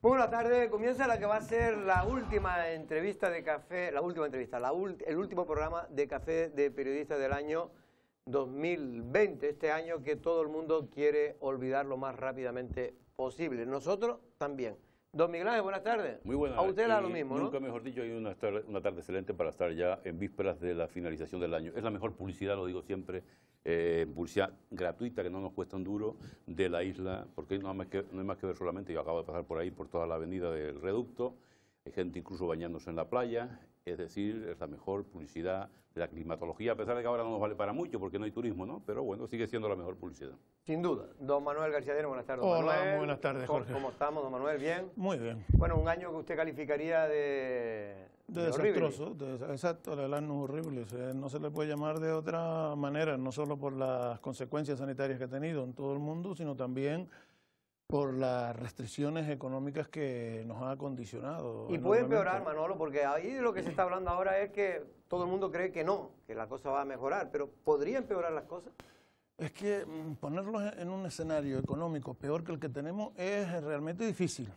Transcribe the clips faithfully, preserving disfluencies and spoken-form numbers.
Muy buenas tardes, comienza la que va a ser la última entrevista de café, la última entrevista, la ult el último programa de Café de Periodistas del año dos mil veinte, este año que todo el mundo quiere olvidar lo más rápidamente posible, nosotros también. Don Miguel Ángel, buenas tardes. Muy buenas. A usted era lo mismo, nunca ¿no? mejor dicho, hay una tarde, una tarde excelente para estar ya en vísperas de la finalización del año. Es la mejor publicidad, lo digo siempre, eh, publicidad gratuita que no nos cuesta un duro de la isla, porque no hay, más que, no hay más que ver solamente, yo acabo de pasar por ahí, por toda la avenida del Reducto, hay gente incluso bañándose en la playa, es decir, es la mejor publicidad de la climatología, a pesar de que ahora no nos vale para mucho porque no hay turismo, ¿no? Pero bueno, sigue siendo la mejor publicidad. Sin duda. Don Manuel Garciadero, buenas tardes. Don Hola, Manuel. muy buenas tardes, Jorge. ¿Cómo, ¿Cómo estamos, don Manuel? ¿Bien? Muy bien. Bueno, un año que usted calificaría de... De desastroso, de, exacto, el año horrible. O sea, no se le puede llamar de otra manera, no solo por las consecuencias sanitarias que ha tenido en todo el mundo, sino también por las restricciones económicas que nos ha condicionado. Y puede empeorar, Manolo, porque ahí de lo que se está hablando ahora es que todo el mundo cree que no, que la cosa va a mejorar, pero ¿podría empeorar las cosas? Es que ponerlos en un escenario económico peor que el que tenemos es realmente difícil.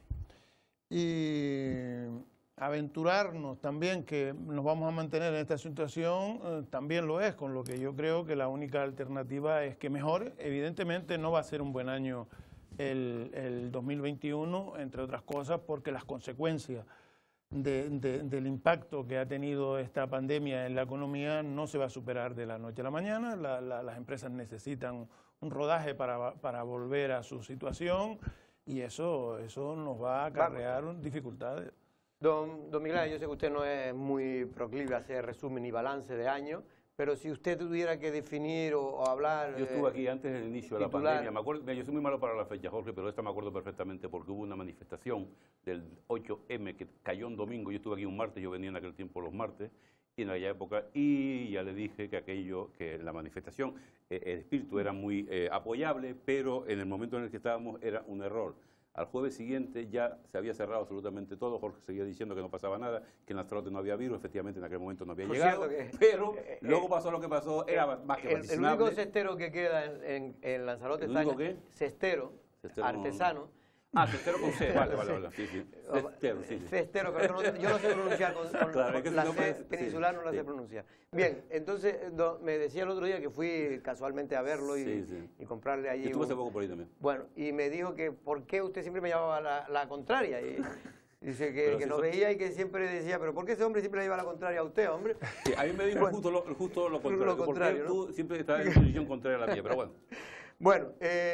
Y aventurarnos también que nos vamos a mantener en esta situación eh, también lo es, con lo que yo creo que la única alternativa es que mejore. Evidentemente no va a ser un buen año el, el dos mil veintiuno, entre otras cosas, porque las consecuencias de, de, del impacto que ha tenido esta pandemia en la economía no se va a superar de la noche a la mañana. La, la, las empresas necesitan un rodaje para, para volver a su situación y eso, eso nos va a acarrear Vamos. dificultades. Don, don Miguel, yo sé que usted no es muy proclive a hacer resumen y balance de año, pero si usted tuviera que definir o, o hablar... Yo estuve aquí antes del inicio de titular. la pandemia. Me acuerdo, yo soy muy malo para la fecha, Jorge, pero esta me acuerdo perfectamente porque hubo una manifestación del ocho eme que cayó un domingo. Yo estuve aquí un martes, yo venía en aquel tiempo los martes, y en aquella época, y ya le dije que aquello, que la manifestación, eh, el espíritu era muy eh, apoyable, pero en el momento en el que estábamos era un error. Al jueves siguiente ya se había cerrado absolutamente todo. Jorge seguía diciendo que no pasaba nada, que en Lanzarote no había virus. Efectivamente, en aquel momento no había Por llegado. que, pero eh, luego eh, pasó lo que pasó, era más que el, el único cestero que queda en, en, en Lanzarote ¿El está único qué? Cestero, cestero artesano. No. Ah, cestero con C, vale, vale, vale, sí, sí. Cestero, sí, sí. Cestero, pero no, yo no sé pronunciar, con, con, claro, con que la no C parece, peninsular sí, no la sí. sé pronunciar. Bien, entonces do, me decía el otro día que fui casualmente a verlo y, sí, sí. y comprarle allí... Yo estuve un, hace poco por ahí también. Bueno, y me dijo que por qué usted siempre me llevaba la, la contraria. Y, dice que, que si nos so... veía y que siempre decía, pero ¿por qué ese hombre siempre le lleva la contraria a usted, hombre? Sí, a mí me dijo bueno, justo, lo, justo lo contrario, lo contrario, porque ¿no? tú siempre estás en posición contraria a la mía, pero bueno. Bueno,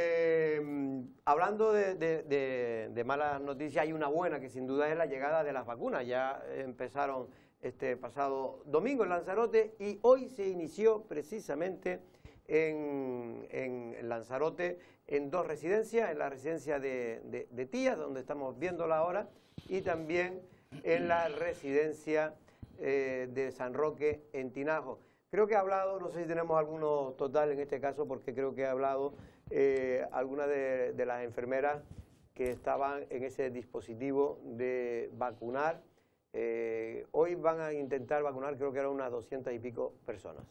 eh, hablando de, de, de, de malas noticias, hay una buena que sin duda es la llegada de las vacunas. Ya empezaron este pasado domingo en Lanzarote y hoy se inició precisamente en, en Lanzarote en dos residencias, en la residencia de, de, de Tías, donde estamos viéndola ahora, y también en la residencia eh, de San Roque en Tinajo. Creo que ha hablado, no sé si tenemos alguno total en este caso, porque creo que ha hablado eh, algunas de, de las enfermeras que estaban en ese dispositivo de vacunar. Eh, hoy van a intentar vacunar, creo que eran unas doscientas y pico personas.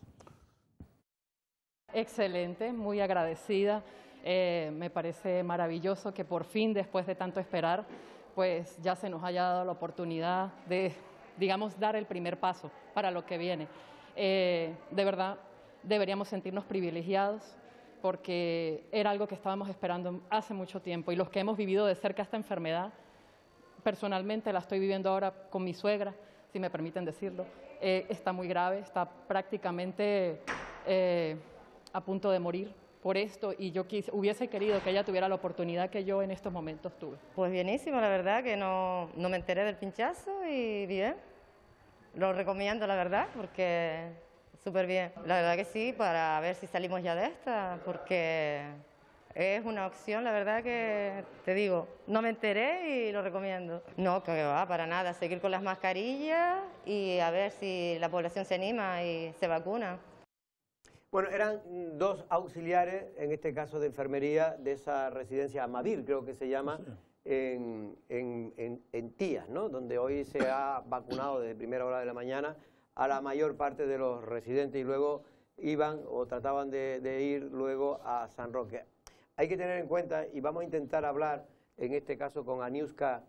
Excelente, muy agradecida. Eh, me parece maravilloso que por fin, después de tanto esperar, pues ya se nos haya dado la oportunidad de, digamos, dar el primer paso para lo que viene. Eh, de verdad, deberíamos sentirnos privilegiados porque era algo que estábamos esperando hace mucho tiempo y los que hemos vivido de cerca esta enfermedad, personalmente la estoy viviendo ahora con mi suegra, si me permiten decirlo, eh, está muy grave, está prácticamente eh, a punto de morir por esto y yo quise, hubiese querido que ella tuviera la oportunidad que yo en estos momentos tuve. Pues bienísimo, la verdad, que no, no me enteré del pinchazo y bien. Lo recomiendo, la verdad, porque súper bien. La verdad que sí, para ver si salimos ya de esta, porque es una opción, la verdad que, te digo, no me enteré y lo recomiendo. No, que va, para nada, seguir con las mascarillas y a ver si la población se anima y se vacuna. Bueno, eran dos auxiliares, en este caso de enfermería, de esa residencia Amavir, creo que se llama, sí. En, en, en, en Tías, ¿no? Donde hoy se ha vacunado desde primera hora de la mañana a la mayor parte de los residentes y luego iban o trataban de, de ir luego a San Roque. Hay que tener en cuenta, y vamos a intentar hablar en este caso con Aniuska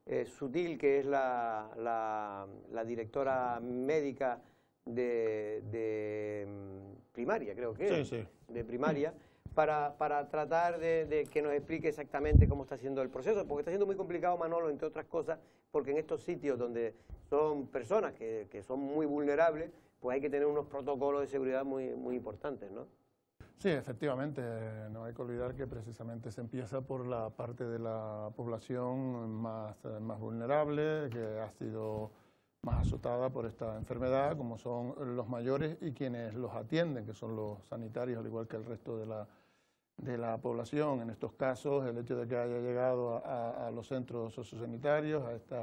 eh, Sutil, que es la, la, la directora médica de, de primaria, creo que Sí, es, sí. de primaria, para, para tratar de, de que nos explique exactamente cómo está siendo el proceso, porque está siendo muy complicado, Manolo, entre otras cosas, porque en estos sitios donde son personas que, que son muy vulnerables, pues hay que tener unos protocolos de seguridad muy, muy importantes, ¿no? Sí, efectivamente, no hay que olvidar que precisamente se empieza por la parte de la población más, más vulnerable, que ha sido más azotada por esta enfermedad, como son los mayores y quienes los atienden, que son los sanitarios, al igual que el resto de la, de la población. En estos casos, el hecho de que haya llegado a, a los centros sociosanitarios, a estas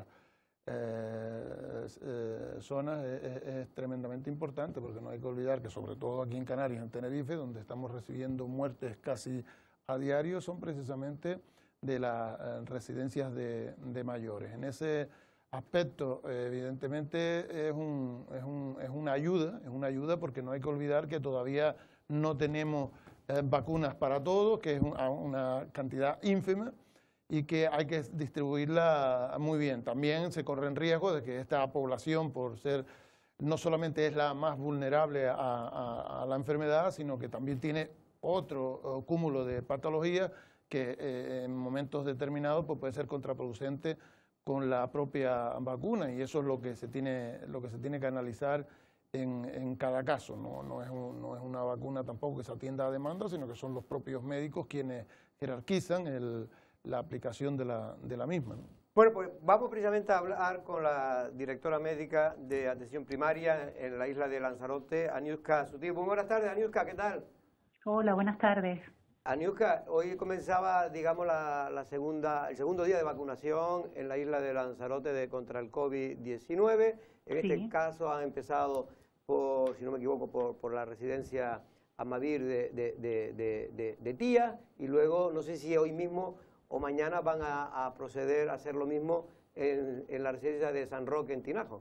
eh, eh, zonas, es, es, es tremendamente importante, porque no hay que olvidar que, sobre todo aquí en Canarias, en Tenerife, donde estamos recibiendo muertes casi a diario, son precisamente de las eh, residencias de, de mayores. En ese aspecto, eh, evidentemente, es, un, es, un, es una ayuda, es una ayuda porque no hay que olvidar que todavía no tenemos eh, vacunas para todos, que es una, una cantidad ínfima y que hay que distribuirla muy bien. También se corre en riesgo de que esta población, por ser, no solamente es la más vulnerable a, a, a la enfermedad, sino que también tiene otro uh, cúmulo de patologías que eh, en momentos determinados pues, puede ser contraproducente con la propia vacuna, y eso es lo que se tiene, lo que se tiene que analizar en, en cada caso. No, no, es un, no es una vacuna tampoco que se atienda a demanda, sino que son los propios médicos quienes jerarquizan el, la aplicación de la, de la misma, ¿no? Bueno, pues vamos precisamente a hablar con la directora médica de atención primaria en la isla de Lanzarote, Aniuska Sutil. Muy buenas tardes, Aniuska, ¿qué tal? Hola, buenas tardes. Aniuska, hoy comenzaba, digamos, la, la segunda, el segundo día de vacunación en la isla de Lanzarote de, contra el COVID diecinueve. En Sí. este caso han empezado, por, si no me equivoco, por, por la residencia Amadir de, de, de, de, de, de Tía, y luego, no sé si hoy mismo o mañana van a, a proceder a hacer lo mismo en, en la residencia de San Roque, en Tinajo.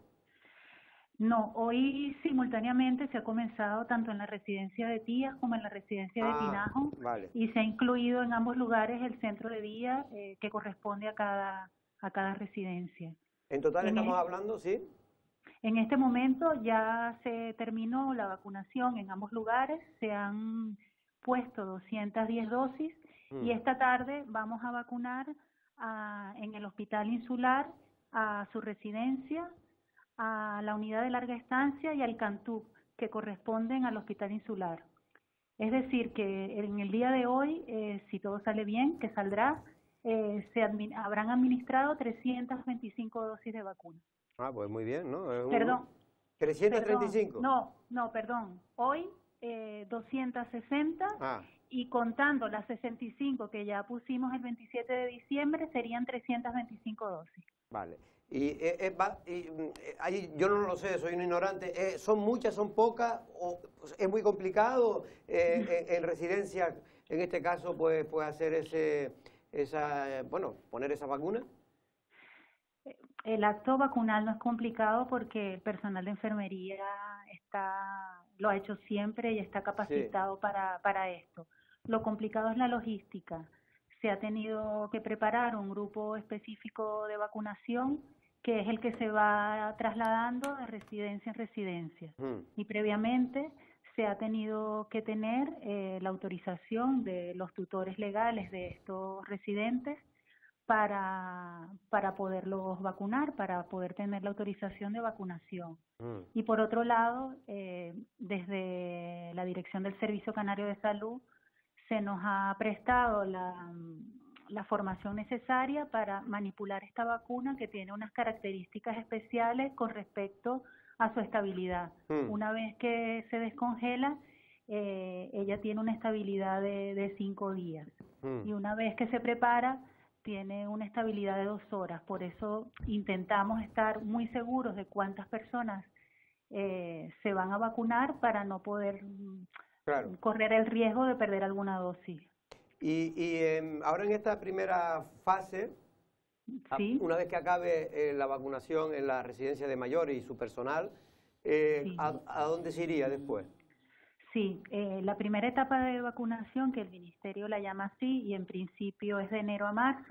No, hoy simultáneamente se ha comenzado tanto en la residencia de Tías como en la residencia de Ah, Tinajo, vale. y se ha incluido en ambos lugares el centro de día eh, que corresponde a cada, a cada residencia. En total En estamos el- hablando, ¿sí? En este momento ya se terminó la vacunación en ambos lugares, se han puesto doscientas diez dosis Mm. y esta tarde vamos a vacunar a- en el Hospital Insular a su residencia, a la unidad de larga estancia y al Cantú, que corresponden al Hospital Insular. Es decir, que en el día de hoy, eh, si todo sale bien, que saldrá, eh, se admi- habrán administrado trescientas veinticinco dosis de vacuna. Ah, pues muy bien, ¿no? Es un- Perdón. trescientos treinta y Perdón, cinco. no, no, perdón. Hoy eh, doscientas sesenta Ah, y contando las sesenta y cinco que ya pusimos el veintisiete de diciembre serían trescientas veinticinco dosis. vale. Y, eh, eh, va- y, mm, eh, ahí yo no lo sé, soy un ignorante. Eh, ¿Son muchas, son pocas? O, pues, ¿es muy complicado eh, en, en residencia, en este caso, pues, pues hacer ese, esa, eh, bueno, poner esa vacuna? El acto vacunal no es complicado porque el personal de enfermería está, lo ha hecho siempre y está capacitado para, para esto. Lo complicado es la logística. Se ha tenido que preparar un grupo específico de vacunación que es el que se va trasladando de residencia en residencia. Mm. Y previamente se ha tenido que tener eh, la autorización de los tutores legales de estos residentes para, para poderlos vacunar, para poder tener la autorización de vacunación. Mm. Y por otro lado, eh, desde la Dirección del Servicio Canario de Salud se nos ha prestado la, la formación necesaria para manipular esta vacuna, que tiene unas características especiales con respecto a su estabilidad. Mm. Una vez que se descongela, eh, ella tiene una estabilidad de, de cinco días. Mm. Y una vez que se prepara, tiene una estabilidad de dos horas. Por eso intentamos estar muy seguros de cuántas personas eh, se van a vacunar para no poder mm, Claro. correr el riesgo de perder alguna dosis. Y, y em, ahora en esta primera fase, a- Sí, una vez que acabe eh, la vacunación en la residencia de mayores y su personal, eh, Sí. ¿a, a dónde se iría después? sí. Eh, la primera etapa de vacunación, que el Ministerio la llama así, y en principio es de enero a marzo,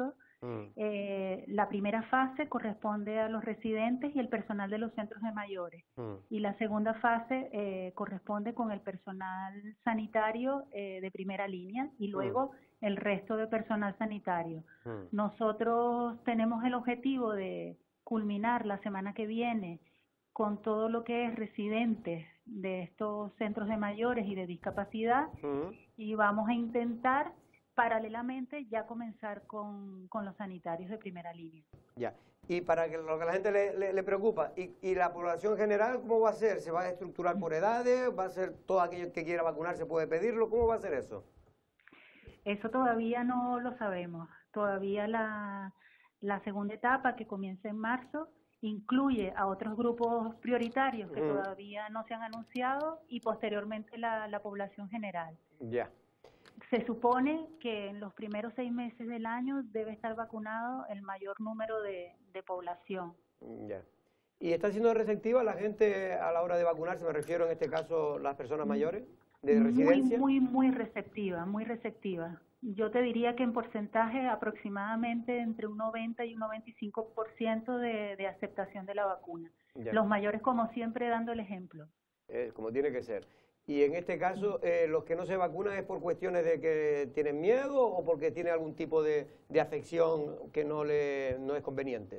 Mm. Eh, la primera fase corresponde a los residentes y el personal de los centros de mayores. Mm. Y la segunda fase eh, corresponde con el personal sanitario eh, de primera línea y luego mm. el resto de personal sanitario. Mm. Nosotros tenemos el objetivo de culminar la semana que viene con todo lo que es residentes de estos centros de mayores y de discapacidad mm. y vamos a intentar paralelamente ya comenzar con, con los sanitarios de primera línea. Ya. Y para que lo que a la gente le, le, le preocupa, ¿y, ¿y la población general cómo va a ser? ¿Se va a estructurar por edades? ¿Va a ser todo aquello que quiera vacunarse puede pedirlo? ¿Cómo va a ser eso? Eso todavía no lo sabemos. Todavía la, la segunda etapa, que comienza en marzo, incluye a otros grupos prioritarios que uh-huh. todavía no se han anunciado y posteriormente la, la población general. Ya. Yeah. Se supone que en los primeros seis meses del año debe estar vacunado el mayor número de, de población. Ya. Yeah. ¿Y está siendo receptiva la gente a la hora de vacunarse? Me refiero en este caso las personas mayores de residencia. Muy, muy, muy receptiva, muy receptiva. Yo te diría que en porcentaje aproximadamente entre un noventa y un noventa y cinco por ciento de, de aceptación de la vacuna. Ya. Los mayores, como siempre, dando el ejemplo. Eh, como tiene que ser. Y en este caso, eh, los que no se vacunan es por cuestiones de que tienen miedo o porque tienen algún tipo de, de afección que no, le, no es conveniente.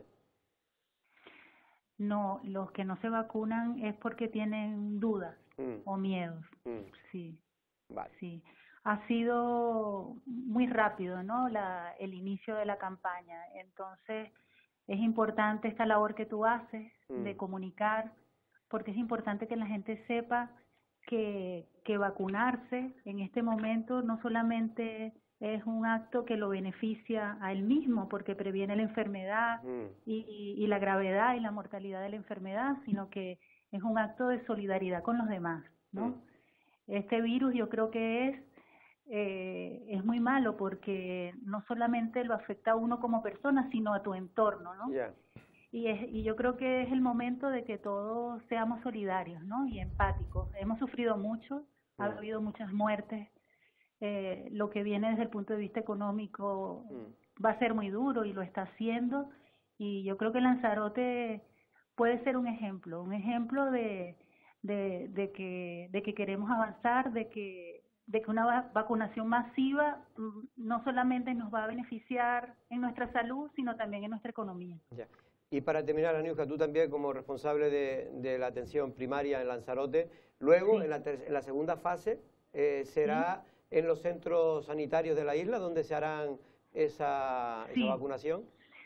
No, los que no se vacunan es porque tienen dudas mm. o miedos. Mm. Sí, vale. Sí. Ha sido muy rápido, ¿no? La, el inicio de la campaña. Entonces, es importante esta labor que tú haces mm. de comunicar, porque es importante que la gente sepa que, que vacunarse en este momento no solamente es un acto que lo beneficia a él mismo, porque previene la enfermedad mm. y, y, y la gravedad y la mortalidad de la enfermedad, sino que es un acto de solidaridad con los demás, ¿no? Mm. Este virus yo creo que es Eh, es muy malo porque no solamente lo afecta a uno como persona, sino a tu entorno, ¿no? Yeah. Y, es, y yo creo que es el momento de que todos seamos solidarios, ¿no? Y empáticos. Hemos sufrido mucho, mm. ha habido muchas muertes. Eh, lo que viene desde el punto de vista económico mm. va a ser muy duro y lo está haciendo. Y yo creo que Lanzarote puede ser un ejemplo, un ejemplo de, de, de, que, de que queremos avanzar, de que de que una vacunación masiva no solamente nos va a beneficiar en nuestra salud, sino también en nuestra economía. Ya. Y para terminar, Aniuska, tú también como responsable de, de la atención primaria en Lanzarote, luego sí. en, la ter en la segunda fase eh, será sí. en los centros sanitarios de la isla donde se harán esa, sí. esa vacunación.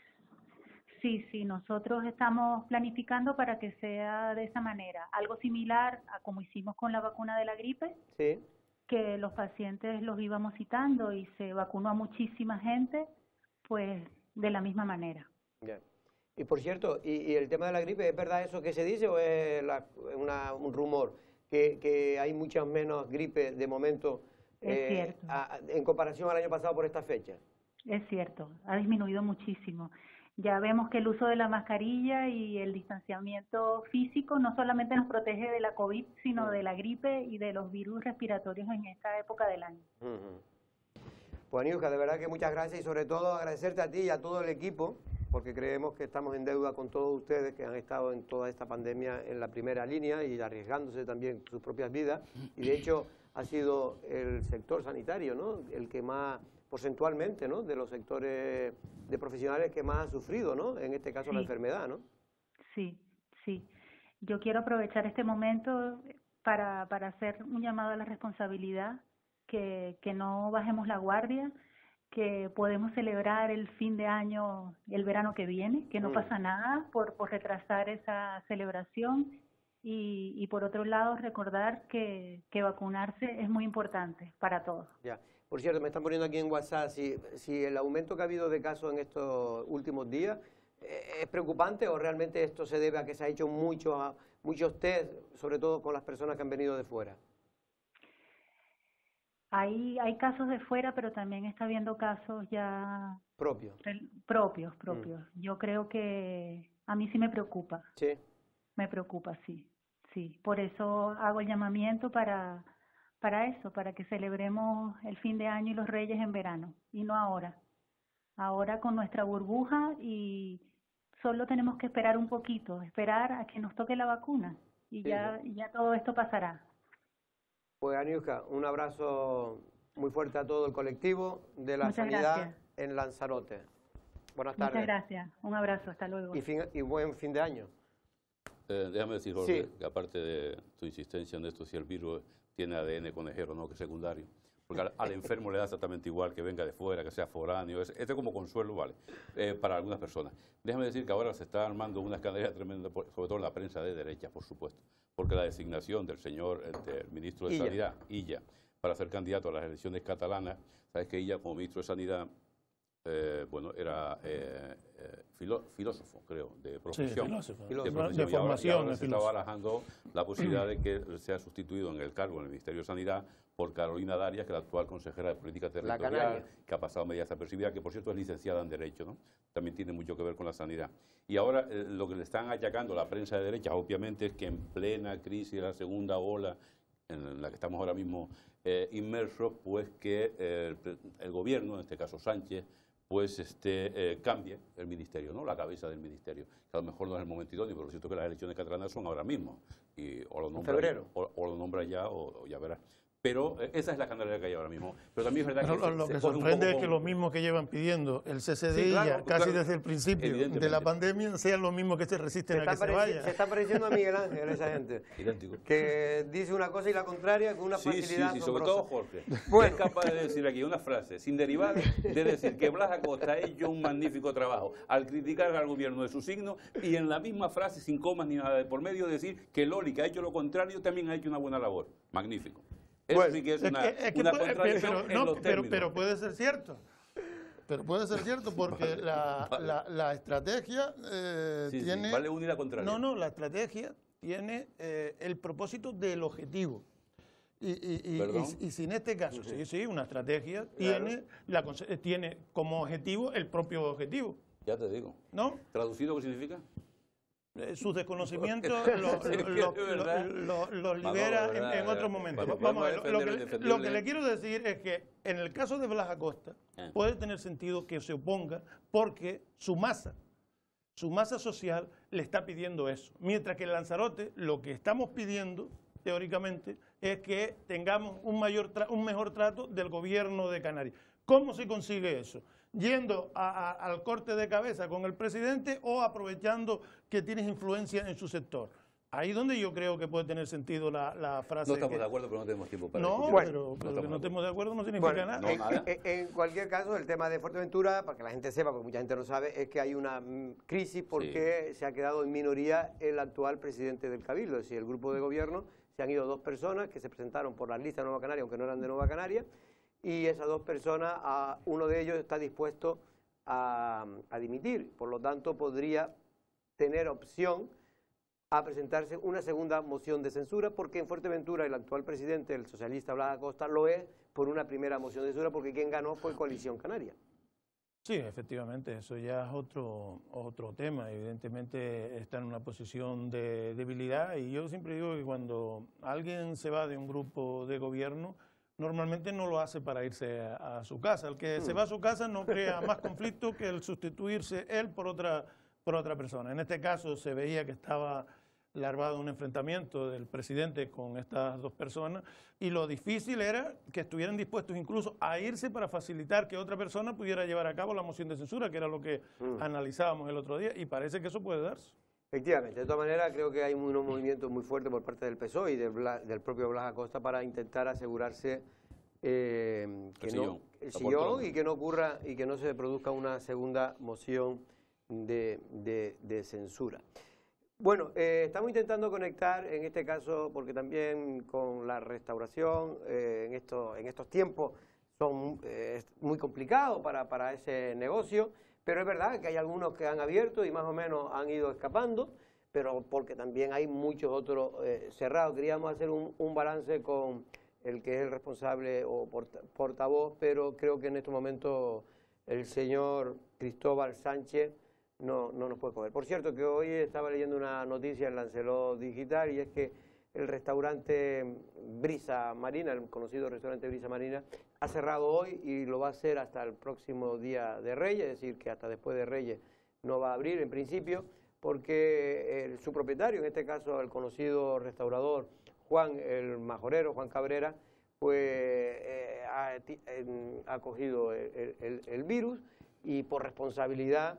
Sí, sí, nosotros estamos planificando para que sea de esa manera, algo similar a como hicimos con la vacuna de la gripe. Sí. Que los pacientes los íbamos citando y se vacunó a muchísima gente, pues de la misma manera. Yeah. Y por cierto, y, y el tema de la gripe, ¿es verdad eso que se dice o es la, una, un rumor? Que, que hay muchas menos gripes de momento eh, a, en comparación al año pasado por esta fecha. Es cierto, ha disminuido muchísimo. Ya vemos que el uso de la mascarilla y el distanciamiento físico no solamente nos protege de la COVID, sino mm. de la gripe y de los virus respiratorios en esta época del año. Mm-hmm. Pues Aniuska, de verdad que muchas gracias y sobre todo agradecerte a ti y a todo el equipo, porque creemos que estamos en deuda con todos ustedes que han estado en toda esta pandemia en la primera línea y arriesgándose también sus propias vidas. Y de hecho ha sido el sector sanitario, ¿no?, el que más porcentualmente, ¿no?, de los sectores de profesionales que más ha sufrido, ¿no?, en este caso sí. la enfermedad, ¿no? Sí, sí. Yo quiero aprovechar este momento para, para hacer un llamado a la responsabilidad, que, que no bajemos la guardia, que podemos celebrar el fin de año, el verano que viene, que no mm. pasa nada por, por retrasar esa celebración y, y por otro lado recordar que, que vacunarse es muy importante para todos. Ya. Por cierto, me están poniendo aquí en WhatsApp si, si el aumento que ha habido de casos en estos últimos días eh, es preocupante o realmente esto se debe a que se ha hecho mucho, muchos test, sobre todo con las personas que han venido de fuera. Hay, hay casos de fuera, pero también está habiendo casos ya... Propios. Propios, propios. Mm. Yo creo que a mí sí me preocupa. Sí. Me preocupa, sí. Sí. Por eso hago el llamamiento para... para eso, para que celebremos el fin de año y los Reyes en verano, y no ahora. ahora con nuestra burbuja y solo tenemos que esperar un poquito, esperar a que nos toque la vacuna y ya, y ya todo esto pasará. Pues Aniuska, un abrazo muy fuerte a todo el colectivo de la Muchas sanidad gracias. en Lanzarote. Buenas tardes. Muchas gracias. Un abrazo. Hasta luego. Y, fin, y buen fin de año. Eh, déjame decir, Jorge, Sí. que aparte de tu insistencia en esto, si el virus tiene A D N conejero, no que secundario, porque al, al enfermo le da exactamente igual que venga de fuera, que sea foráneo, es- este como consuelo vale, eh, para algunas personas. Déjame decir que ahora se está armando una escandalera tremenda, por- sobre todo en la prensa de derecha, por supuesto, porque la designación del señor, el, del ministro de Illa. Sanidad, Illa, para ser candidato a las elecciones catalanas, sabes que Illa como ministro de Sanidad, eh, bueno, era eh, eh, filó- filósofo, creo, de Sí, profesión. filósofo. Filósofo. De, De, profesión. Y ahora- y formación. ahora es se estaba filósofo. barajando la posibilidad de que sea sustituido en el cargo en el Ministerio de Sanidad por Carolina Darias, que es la actual consejera de Política Territorial, canaria. que ha pasado media desapercibida, que por cierto es licenciada en Derecho, ¿no? También tiene mucho que ver con la sanidad. Y ahora eh, lo que le están achacando la prensa de derecha, obviamente, es que en plena crisis de la segunda ola, en la que estamos ahora mismo eh, inmersos, pues que eh, el, pre- el gobierno, en este caso Sánchez, pues este, eh, cambie el ministerio, ¿no? La cabeza del ministerio. Que a lo mejor no es el momento idóneo, pero lo cierto es que las elecciones catalanas son ahora mismo. Y o lo nombra, febrero. O, o lo nombra ya o, o ya verás. Pero eh, esa es la escandalera que hay ahora mismo. Pero también es verdad Pero que lo, se- lo se que coge un sorprende poco es que con- los mismos que llevan pidiendo el cese de Sí, claro, ella casi claro, desde el principio de evidentemente. la pandemia sean los mismos que se Se resisten a está, que se pareci- vaya. se está pareciendo a Miguel Ángel esa gente. Idéntico. Que dice una cosa y la contraria con una Sí, sí, facilidad sí, sobre asombrosa. todo Jorge. Bueno. Es capaz de decir aquí una frase sin derivar de decir que Blas Acosta ha hecho un magnífico trabajo al criticar al gobierno de su signo y en la misma frase, sin comas ni nada de por medio, decir que Loli, que ha hecho lo contrario, también ha hecho una buena labor. Magnífico. Eso Bueno, sí que es Es una, que- es que una puede- contradicción pero, en no, los pero, términos. pero puede ser cierto. Pero puede ser cierto porque la, vale. la- la estrategia eh, Sí, sí, tiene... vale una y la contraria. No, no, la estrategia tiene eh, el propósito del objetivo. Y, y- y- ¿Perdón? y- y si en este caso, sí, sí, una estrategia tiene, la, conse- eh, tiene como objetivo el propio objetivo, Ya te digo. ¿no? ¿Traducido qué significa? Eh, sus desconocimientos los Sí, que lo, de verdad. lo- lo- los Vamos, libera de en, verdad, en otro eh, momento. vamos, Vamos a vamos a ver, lo, defender que, lo le- indefendible. lo que le quiero decir es que en el caso de Blas Acosta Eh. puede tener sentido que se oponga porque su masa, su masa social le está pidiendo eso. Mientras que en Lanzarote lo que estamos pidiendo, teóricamente, es que tengamos un, mayor tra- un mejor trato del gobierno de Canarias. ¿Cómo se consigue eso? Yendo a- a- al corte de cabeza con el presidente o aprovechando que tienes influencia en su sector. Ahí donde yo creo que puede tener sentido la, la frase. No estamos que- de acuerdo, pero no tenemos tiempo para No, discutir. Bueno, pero, no pero que estamos no de estemos de acuerdo no significa Bueno, nada. no, en, nada. en- en cualquier caso, el tema de Fuerteventura, para que la gente sepa, porque mucha gente no sabe, es que hay una mm, crisis porque se ha quedado en minoría el actual presidente del Cabildo. Es decir, el grupo de gobierno, se han ido dos personas que se presentaron por las listas de Nueva Canaria, aunque no eran de Nueva Canaria, y esas dos personas, a, uno de ellos está dispuesto a, a dimitir. Por lo tanto, podría tener opción a presentarse una segunda moción de censura, porque en Fuerteventura el actual presidente, el socialista Blas Acosta, lo es por una primera moción de censura, porque quien ganó fue Coalición Canaria. Sí, efectivamente, eso ya es otro, otro tema. Evidentemente está en una posición de debilidad y yo siempre digo que cuando alguien se va de un grupo de gobierno, normalmente no lo hace para irse a, a su casa. El que se va a su casa no crea más conflicto que el sustituirse él por otra, por otra persona. En este caso se veía que estaba larvado un enfrentamiento del presidente con estas dos personas y lo difícil era que estuvieran dispuestos incluso a irse para facilitar que otra persona pudiera llevar a cabo la moción de censura, que era lo que Mm. analizábamos el otro día, y parece que eso puede darse. Efectivamente, de todas maneras creo que hay unos movimientos muy fuertes por parte del P S O E y del, Bla- del propio Blas Acosta para intentar asegurarse eh, que El no, sillón, el la sillón poltrona. y que no ocurra y que no se produzca una segunda moción de, de- de censura. Bueno, eh, estamos intentando conectar en este caso porque también con la restauración eh, en, esto, en estos tiempos son eh, es muy complicado para, para ese negocio, pero es verdad que hay algunos que han abierto y más o menos han ido escapando, pero porque también hay muchos otros eh, cerrados. Queríamos hacer un, un balance con el que es el responsable o porta- portavoz, pero creo que en este momento el señor Cristóbal Sánchez no, no nos puede coger. Por cierto, que hoy estaba leyendo una noticia en Lancelot Digital y es que el restaurante Brisa Marina, el conocido restaurante Brisa Marina, ha cerrado hoy y lo va a hacer hasta el próximo día de Reyes, es decir, que hasta después de Reyes no va a abrir en principio, porque el, su propietario, en este caso el conocido restaurador Juan el Majorero, Juan Cabrera, pues eh, ha, eh, ha cogido el, el, el virus y por responsabilidad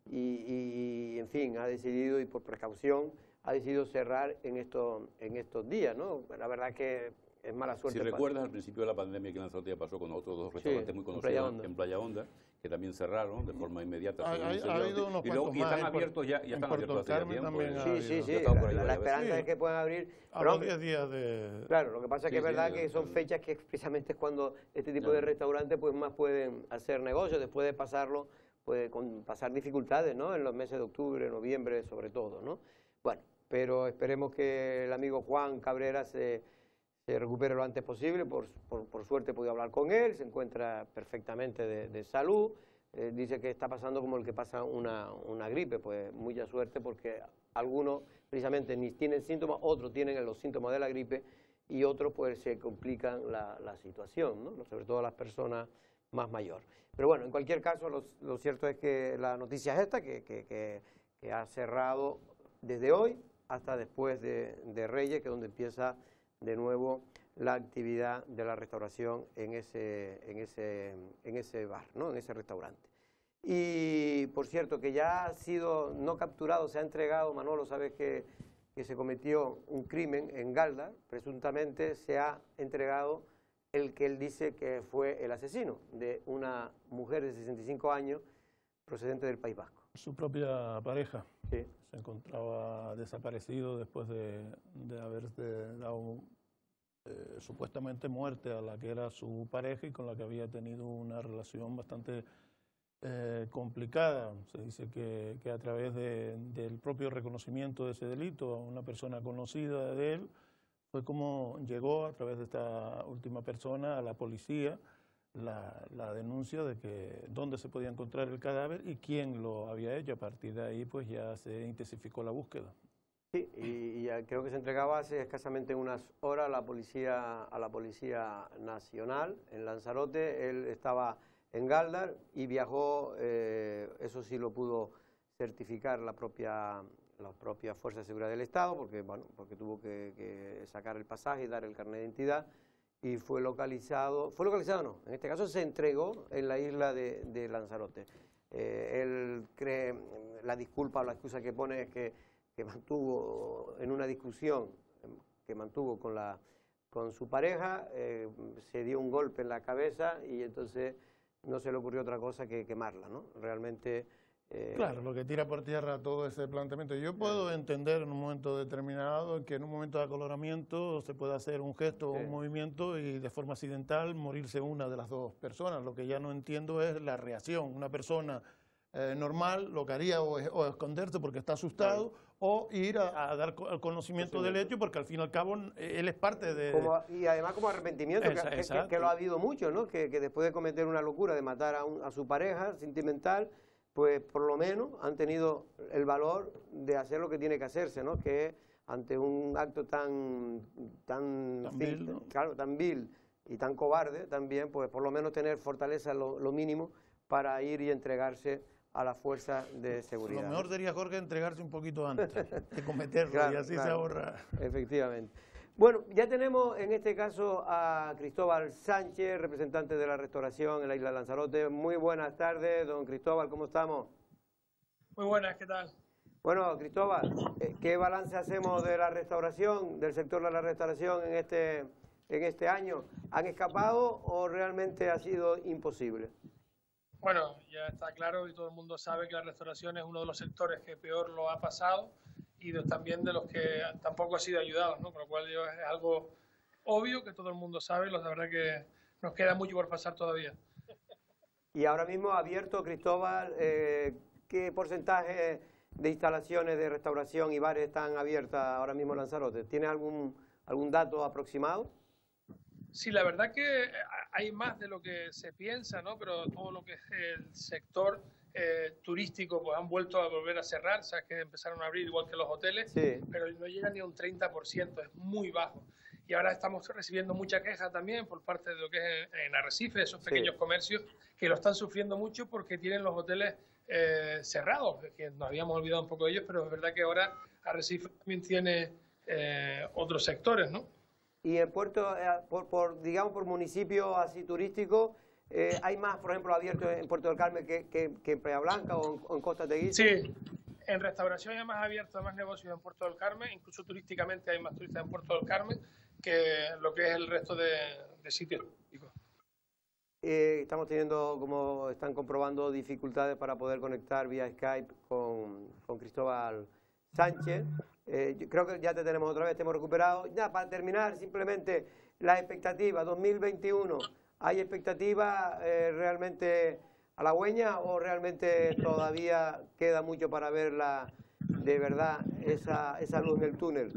y, y, en fin, ha decidido y por precaución ha decidido cerrar en estos, en estos días, ¿no? La verdad que es mala suerte. Si recuerdas, al principio de la pandemia que en Lanzarote ya pasó con otros dos restaurantes sí, muy conocidos en Playa, en Playa Honda, que también cerraron de forma inmediata. Ha, ha, ha habido unos y, luego, y están abiertos ya, ya están abiertos hace ya tiempo. Sí, sí, sí, la, la, la esperanza sí. es que puedan abrir. A los diez días de... Claro, lo que pasa es que sí, es verdad sí, que son sí. fechas que precisamente es cuando este tipo ya. de restaurantes pues más pueden hacer negocios, después de pasarlo, pues con pasar dificultades, ¿no? En los meses de octubre, noviembre sobre todo, ¿no? Bueno, pero esperemos que el amigo Juan Cabrera se, se recupere lo antes posible. Por, por, por suerte he podido hablar con él, se encuentra perfectamente de, de salud. Eh, dice que está pasando como el que pasa una, una gripe, pues mucha suerte porque algunos precisamente ni tienen síntomas, otros tienen los síntomas de la gripe y otros pues se complican la, la situación, ¿no? Sobre todo las personas más mayores. Pero bueno, en cualquier caso, lo, lo cierto es que la noticia es esta, que, que, que, que ha cerrado desde hoy hasta después de, de Reyes, que es donde empieza de nuevo la actividad de la restauración en ese, en ese, en ese bar, ¿no? En ese restaurante. Y, por cierto, que ya ha sido no capturado, se ha entregado, Manolo, sabes que, que se cometió un crimen en Galda, presuntamente se ha entregado el que él dice que fue el asesino de una mujer de sesenta y cinco años procedente del País Vasco. Su propia pareja sí. se encontraba desaparecido después de, de haber dado eh, supuestamente muerte a la que era su pareja y con la que había tenido una relación bastante eh, complicada. Se dice que, que a través de, del propio reconocimiento de ese delito a una persona conocida de él, fue como llegó a través de esta última persona a la policía la, la denuncia de que dónde se podía encontrar el cadáver y quién lo había hecho. A partir de ahí pues ya se intensificó la búsqueda. Sí, y, y creo que se entregaba hace escasamente unas horas a la policía, a la Policía Nacional en Lanzarote. Él estaba en Galdar y viajó, eh, eso sí lo pudo certificar la propia... la propia Fuerza de Seguridad del Estado, porque, bueno, porque tuvo que, que sacar el pasaje y dar el carnet de identidad, y fue localizado, fue localizado no, en este caso se entregó en la isla de, de Lanzarote. Eh, él cree, la disculpa o la excusa que pone es que, que mantuvo en una discusión que mantuvo con, la, con su pareja, eh, se dio un golpe en la cabeza y entonces no se le ocurrió otra cosa que quemarla, ¿no? Realmente... Eh, claro, lo que tira por tierra todo ese planteamiento. Yo puedo entender en un momento determinado que en un momento de acoloramiento se puede hacer un gesto o sí. un movimiento y de forma accidental morirse una de las dos personas. Lo que ya no entiendo es la reacción. Una persona eh, normal lo que haría o, es, o esconderse porque está asustado claro. o ir a, a dar el conocimiento del hecho porque al fin y al cabo él es parte de... Como, y además como arrepentimiento, Esa, que, que, que lo ha habido mucho, ¿no? Que, que después de cometer una locura de matar a, un, a su pareja sentimental, pues por lo menos han tenido el valor de hacer lo que tiene que hacerse, ¿no? Que ante un acto tan tan, tan, vil, ¿no? claro, tan vil y tan cobarde también, pues por lo menos tener fortaleza lo, lo mínimo para ir y entregarse a las fuerzas de seguridad. Lo mejor sería, Jorge, entregarse un poquito antes de cometerlo claro, y así claro, se ahorra. Efectivamente. Bueno, ya tenemos en este caso a Cristóbal Sánchez, representante de la restauración en la isla de Lanzarote. Muy buenas tardes, don Cristóbal, ¿cómo estamos? Muy buenas, ¿qué tal? Bueno, Cristóbal, ¿qué balance hacemos de la restauración, del sector de la restauración en este, en este año? ¿Han escapado o realmente ha sido imposible? Bueno, ya está claro y todo el mundo sabe que la restauración es uno de los sectores que peor lo ha pasado y de, también de los que tampoco ha sido ayudados, ¿no? Con lo cual yo, es algo obvio que todo el mundo sabe, la verdad que nos queda mucho por pasar todavía. Y ahora mismo abierto, Cristóbal, eh, ¿qué porcentaje de instalaciones de restauración y bares están abiertas ahora mismo en Lanzarote? ¿Tiene algún, algún dato aproximado? Sí, la verdad que hay más de lo que se piensa, ¿no? Pero todo lo que es el sector eh, turístico pues han vuelto a volver a cerrar, o sea, que empezaron a abrir igual que los hoteles, Sí. pero no llega ni a un treinta por ciento, es muy bajo. Y ahora estamos recibiendo mucha queja también por parte de lo que es en Arrecife, esos pequeños Sí. comercios que lo están sufriendo mucho porque tienen los hoteles eh, cerrados, que nos habíamos olvidado un poco de ellos, pero es verdad que ahora Arrecife también tiene eh, otros sectores, ¿no? Y en Puerto, eh, por, por, digamos, por municipio así turístico, eh, ¿hay más, por ejemplo, abiertos en Puerto del Carmen que, que, que en Playa Blanca o en, o en Costa Teguise? Sí, en restauración hay más abiertos, más negocios en Puerto del Carmen, incluso turísticamente hay más turistas en Puerto del Carmen que lo que es el resto de, de sitios turísticos. Eh, estamos teniendo, como están comprobando, dificultades para poder conectar vía Skype con, con Cristóbal Sánchez. Eh, yo creo que ya te tenemos otra vez, te hemos recuperado. Ya, para terminar, simplemente las expectativas dos mil veintiuno. ¿Hay expectativas eh, realmente halagüeñas o realmente todavía queda mucho para verla de verdad, esa, esa luz en el túnel?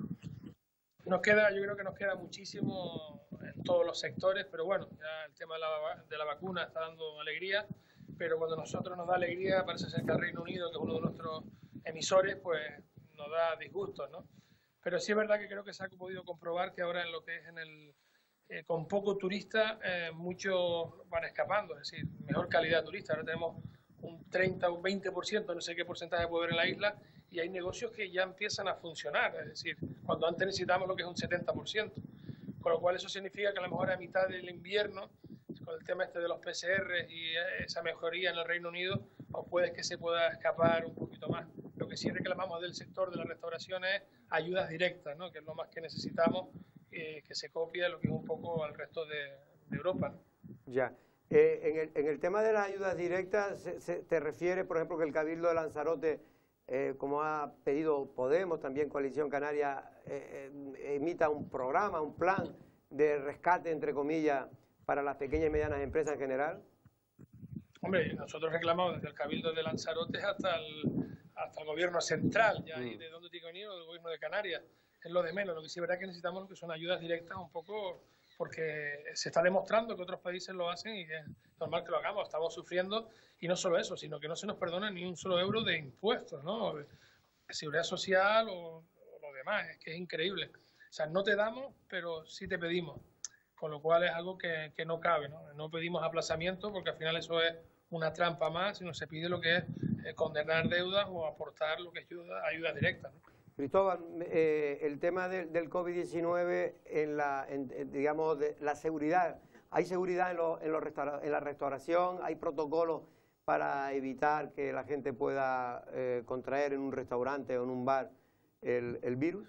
Nos queda, yo creo que nos queda muchísimo en todos los sectores, pero bueno, ya el tema de la, de la vacuna está dando alegría, pero cuando a nosotros nos da alegría, parece ser que el Reino Unido, que es uno de nuestros emisores, pues nos da disgustos, ¿no? Pero sí es verdad que creo que se ha podido comprobar que ahora en lo que es en el, eh, con poco turista, eh, muchos van escapando, es decir, mejor calidad turista. Ahora tenemos un treinta o un veinte por ciento, no sé qué porcentaje puede haber en la isla, y hay negocios que ya empiezan a funcionar, es decir, cuando antes necesitábamos lo que es un setenta por ciento. Con lo cual eso significa que a lo mejor a mitad del invierno, con el tema este de los P C R y esa mejoría en el Reino Unido, o puede que se pueda escapar un poquito más. Lo que sí reclamamos del sector de la restauración es ayudas directas, ¿no? Que es lo más que necesitamos, eh, que se copie lo que es un poco al resto de, de Europa, ¿no? Ya. Eh, en, el, en el tema de las ayudas directas, se, se, ¿te refiere, por ejemplo, que el Cabildo de Lanzarote, eh, como ha pedido Podemos, también Coalición Canaria, eh, eh, emita un programa, un plan de rescate, entre comillas, para las pequeñas y medianas empresas en general? Hombre, nosotros reclamamos desde el Cabildo de Lanzarote hasta el, hasta el gobierno central, ya ahí de dónde tiene que venir, el gobierno de Canarias, es lo de menos. Lo que sí es verdad que necesitamos lo que son ayudas directas un poco, porque se está demostrando que otros países lo hacen y es normal que lo hagamos. Estamos sufriendo, y no solo eso, sino que no se nos perdona ni un solo euro de impuestos, ¿no? De seguridad social o, o lo demás, es que es increíble. O sea, no te damos, pero sí te pedimos, con lo cual es algo que, que no cabe, ¿no? No pedimos aplazamiento porque al final eso es una trampa más, sino se pide lo que es eh, condenar deudas o aportar lo que es ayuda, ayuda directa, ¿no? Cristóbal, eh, el tema del, del COVID diecinueve en la, en, en, digamos, de la seguridad. ¿Hay seguridad en, lo, en, los restaura, en la restauración? ¿Hay protocolos para evitar que la gente pueda eh, contraer en un restaurante o en un bar el, el virus?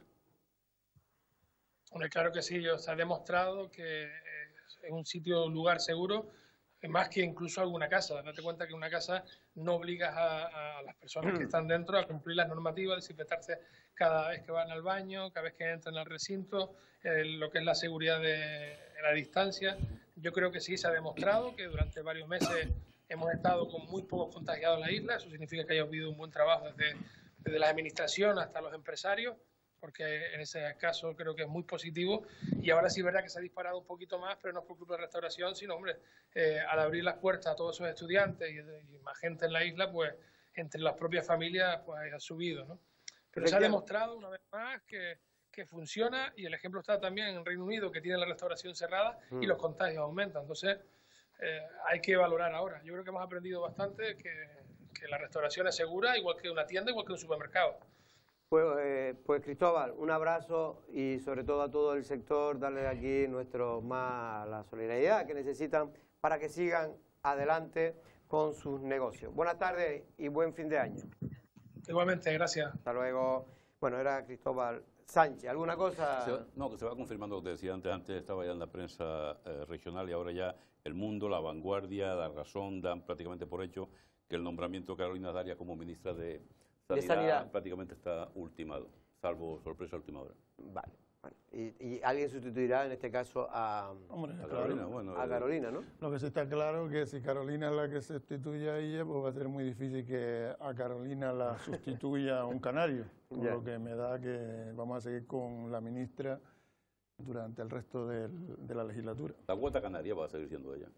Hombre, claro que sí, se ha demostrado que es un sitio, un lugar seguro, más que incluso alguna casa. Date cuenta que una casa no obligas a, a las personas que están dentro a cumplir las normativas, desinfectarse cada vez que van al baño, cada vez que entran al recinto, eh, lo que es la seguridad de, de la distancia. Yo creo que sí se ha demostrado que durante varios meses hemos estado con muy pocos contagiados en la isla. Eso significa que haya habido un buen trabajo desde, desde la administración hasta los empresarios, porque en ese caso creo que es muy positivo. Y ahora sí es verdad que se ha disparado un poquito más, pero no es por culpa de la restauración, sino, hombre, eh, al abrir las puertas a todos esos estudiantes y, y más gente en la isla, pues entre las propias familias pues ha subido, ¿no? Pero se ha demostrado una vez más que, que funciona, y el ejemplo está también en Reino Unido, que tiene la restauración cerrada y los contagios aumentan. Entonces eh, hay que valorar ahora. Yo creo que hemos aprendido bastante que, que la restauración es segura, igual que una tienda, igual que un supermercado. Pues, eh, pues Cristóbal, un abrazo y sobre todo a todo el sector, darle aquí nuestro más la solidaridad que necesitan para que sigan adelante con sus negocios. Buenas tardes y buen fin de año. Igualmente, gracias. Hasta luego. Bueno, era Cristóbal Sánchez. ¿Alguna cosa? Se va, no, que se va confirmando lo que te decía antes. Antes estaba ya en la prensa eh, regional y ahora ya El Mundo, La Vanguardia, La Razón dan prácticamente por hecho que el nombramiento de Carolina Darias como ministra de Sanidad, de Sanidad prácticamente está ultimado, salvo sorpresa última hora. Vale. Bueno, y, y alguien sustituirá en este caso a, Hombre, a claro. Carolina, bueno, a Carolina, ¿no? Lo que sí está claro es que si Carolina es la que sustituye a ella, pues va a ser muy difícil que a Carolina la sustituya un canario, con yeah. lo que me da que vamos a seguir con la ministra durante el resto del, de la legislatura. La cuota canaria va a seguir siendo ella.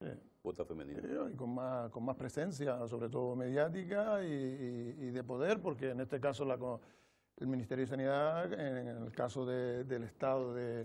Sí. Cuota femenina. Y con más, con más presencia, sobre todo mediática y, y, y de poder, porque en este caso la, el Ministerio de Sanidad, en el caso de, del estado de,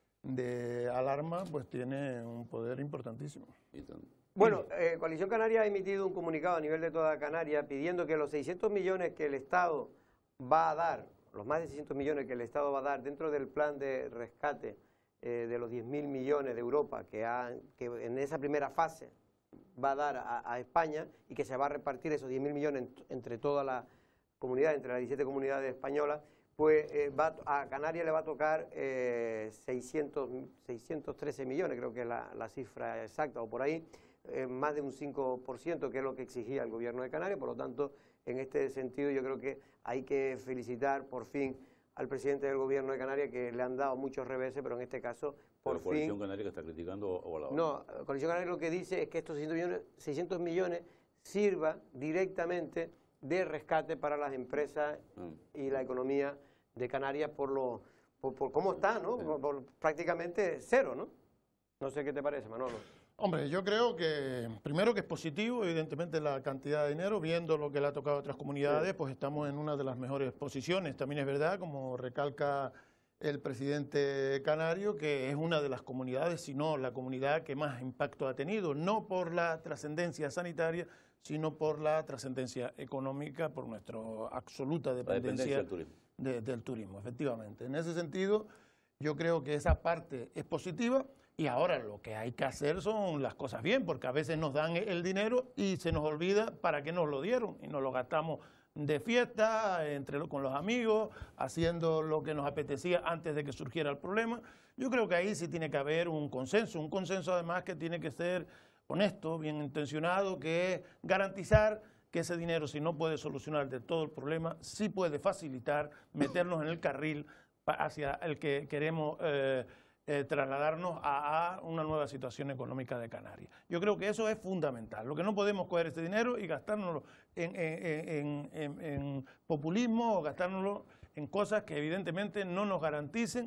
de alarma, pues tiene un poder importantísimo. Bueno, eh, Coalición Canaria ha emitido un comunicado a nivel de toda Canarias pidiendo que los seiscientos millones que el Estado va a dar, los más de seiscientos millones que el Estado va a dar dentro del plan de rescate eh, de los diez mil millones de Europa que, ha, que en esa primera fase va a dar a, a España y que se va a repartir esos diez mil millones entre toda la comunidad, entre las diecisiete comunidades españolas, pues eh, va, a Canarias le va a tocar eh, seiscientos, seiscientos trece millones, creo que es la, la cifra exacta o por ahí, eh, más de un cinco por ciento, que es lo que exigía el gobierno de Canarias. Por lo tanto, en este sentido yo creo que hay que felicitar por fin al presidente del gobierno de Canarias, que le han dado muchos reveses, pero en este caso, por ¿Pero Coalición fin... Canaria que está criticando o la No, Coalición Canaria lo que dice es que estos seiscientos millones, seiscientos millones sirva directamente de rescate para las empresas mm. y la economía de Canarias por, lo, por, por cómo está, ¿no? Por, por prácticamente cero, ¿no? No sé qué te parece, Manolo. Hombre, yo creo que, primero que es positivo, evidentemente, la cantidad de dinero, viendo lo que le ha tocado a otras comunidades, sí. pues estamos en una de las mejores posiciones. También es verdad, como recalca el presidente canario, que es una de las comunidades, si no la comunidad que más impacto ha tenido, no por la trascendencia sanitaria, sino por la trascendencia económica, por nuestra absoluta dependencia, dependencia del, turismo. De, del turismo, efectivamente. En ese sentido, yo creo que esa parte es positiva. Y ahora lo que hay que hacer son las cosas bien, porque a veces nos dan el dinero y se nos olvida para qué nos lo dieron y nos lo gastamos de fiesta, entre, con los amigos, haciendo lo que nos apetecía antes de que surgiera el problema. Yo creo que ahí sí tiene que haber un consenso, un consenso además que tiene que ser honesto, bien intencionado, que es garantizar que ese dinero, si no puede solucionar de todo el problema, sí puede facilitar meternos en el carril hacia el que queremos eh, Eh, trasladarnos a, a una nueva situación económica de Canarias. Yo creo que eso es fundamental. Lo que no podemos coger este dinero y gastárnoslo en, en, en, en, en populismo o gastárnoslo en cosas que evidentemente no nos garanticen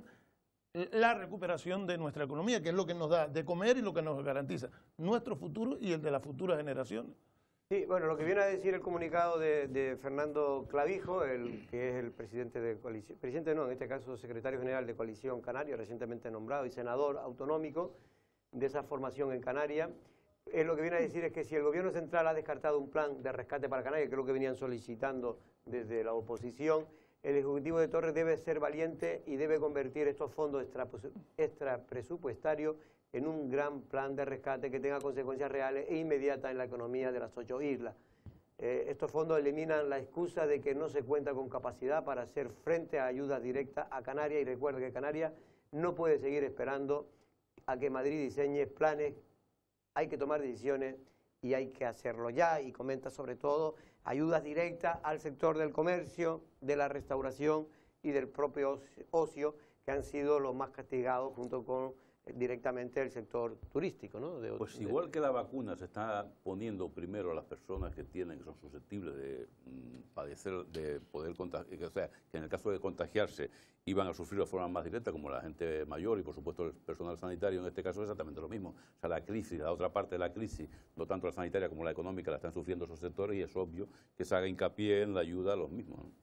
la recuperación de nuestra economía, que es lo que nos da de comer y lo que nos garantiza nuestro futuro y el de las futuras generaciones. Sí, bueno, lo que viene a decir el comunicado de, de Fernando Clavijo, el, que es el presidente de coalición, presidente no, en este caso secretario general de Coalición Canaria, recientemente nombrado, y senador autonómico de esa formación en Canarias, es lo que viene a decir es que si el gobierno central ha descartado un plan de rescate para Canarias, que es lo que venían solicitando desde la oposición, el Ejecutivo de Torres debe ser valiente y debe convertir estos fondos extra, extra presupuestarios en un gran plan de rescate que tenga consecuencias reales e inmediatas en la economía de las ocho islas. Eh, estos fondos eliminan la excusa de que no se cuenta con capacidad para hacer frente a ayudas directas a Canarias, y recuerda que Canarias no puede seguir esperando a que Madrid diseñe planes, hay que tomar decisiones y hay que hacerlo ya, y comenta sobre todo ayudas directas al sector del comercio, de la restauración y del propio ocio, que han sido los más castigados junto con directamente el sector turístico, ¿no? De, pues de... igual que la vacuna se está poniendo primero a las personas que tienen, que son susceptibles de mmm, padecer, de poder contagiar, o sea, que en el caso de contagiarse iban a sufrir de forma más directa, como la gente mayor y por supuesto el personal sanitario, en este caso es exactamente lo mismo. O sea, la crisis, la otra parte de la crisis, no tanto la sanitaria como la económica, la están sufriendo esos sectores y es obvio que se haga hincapié en la ayuda a los mismos, ¿no?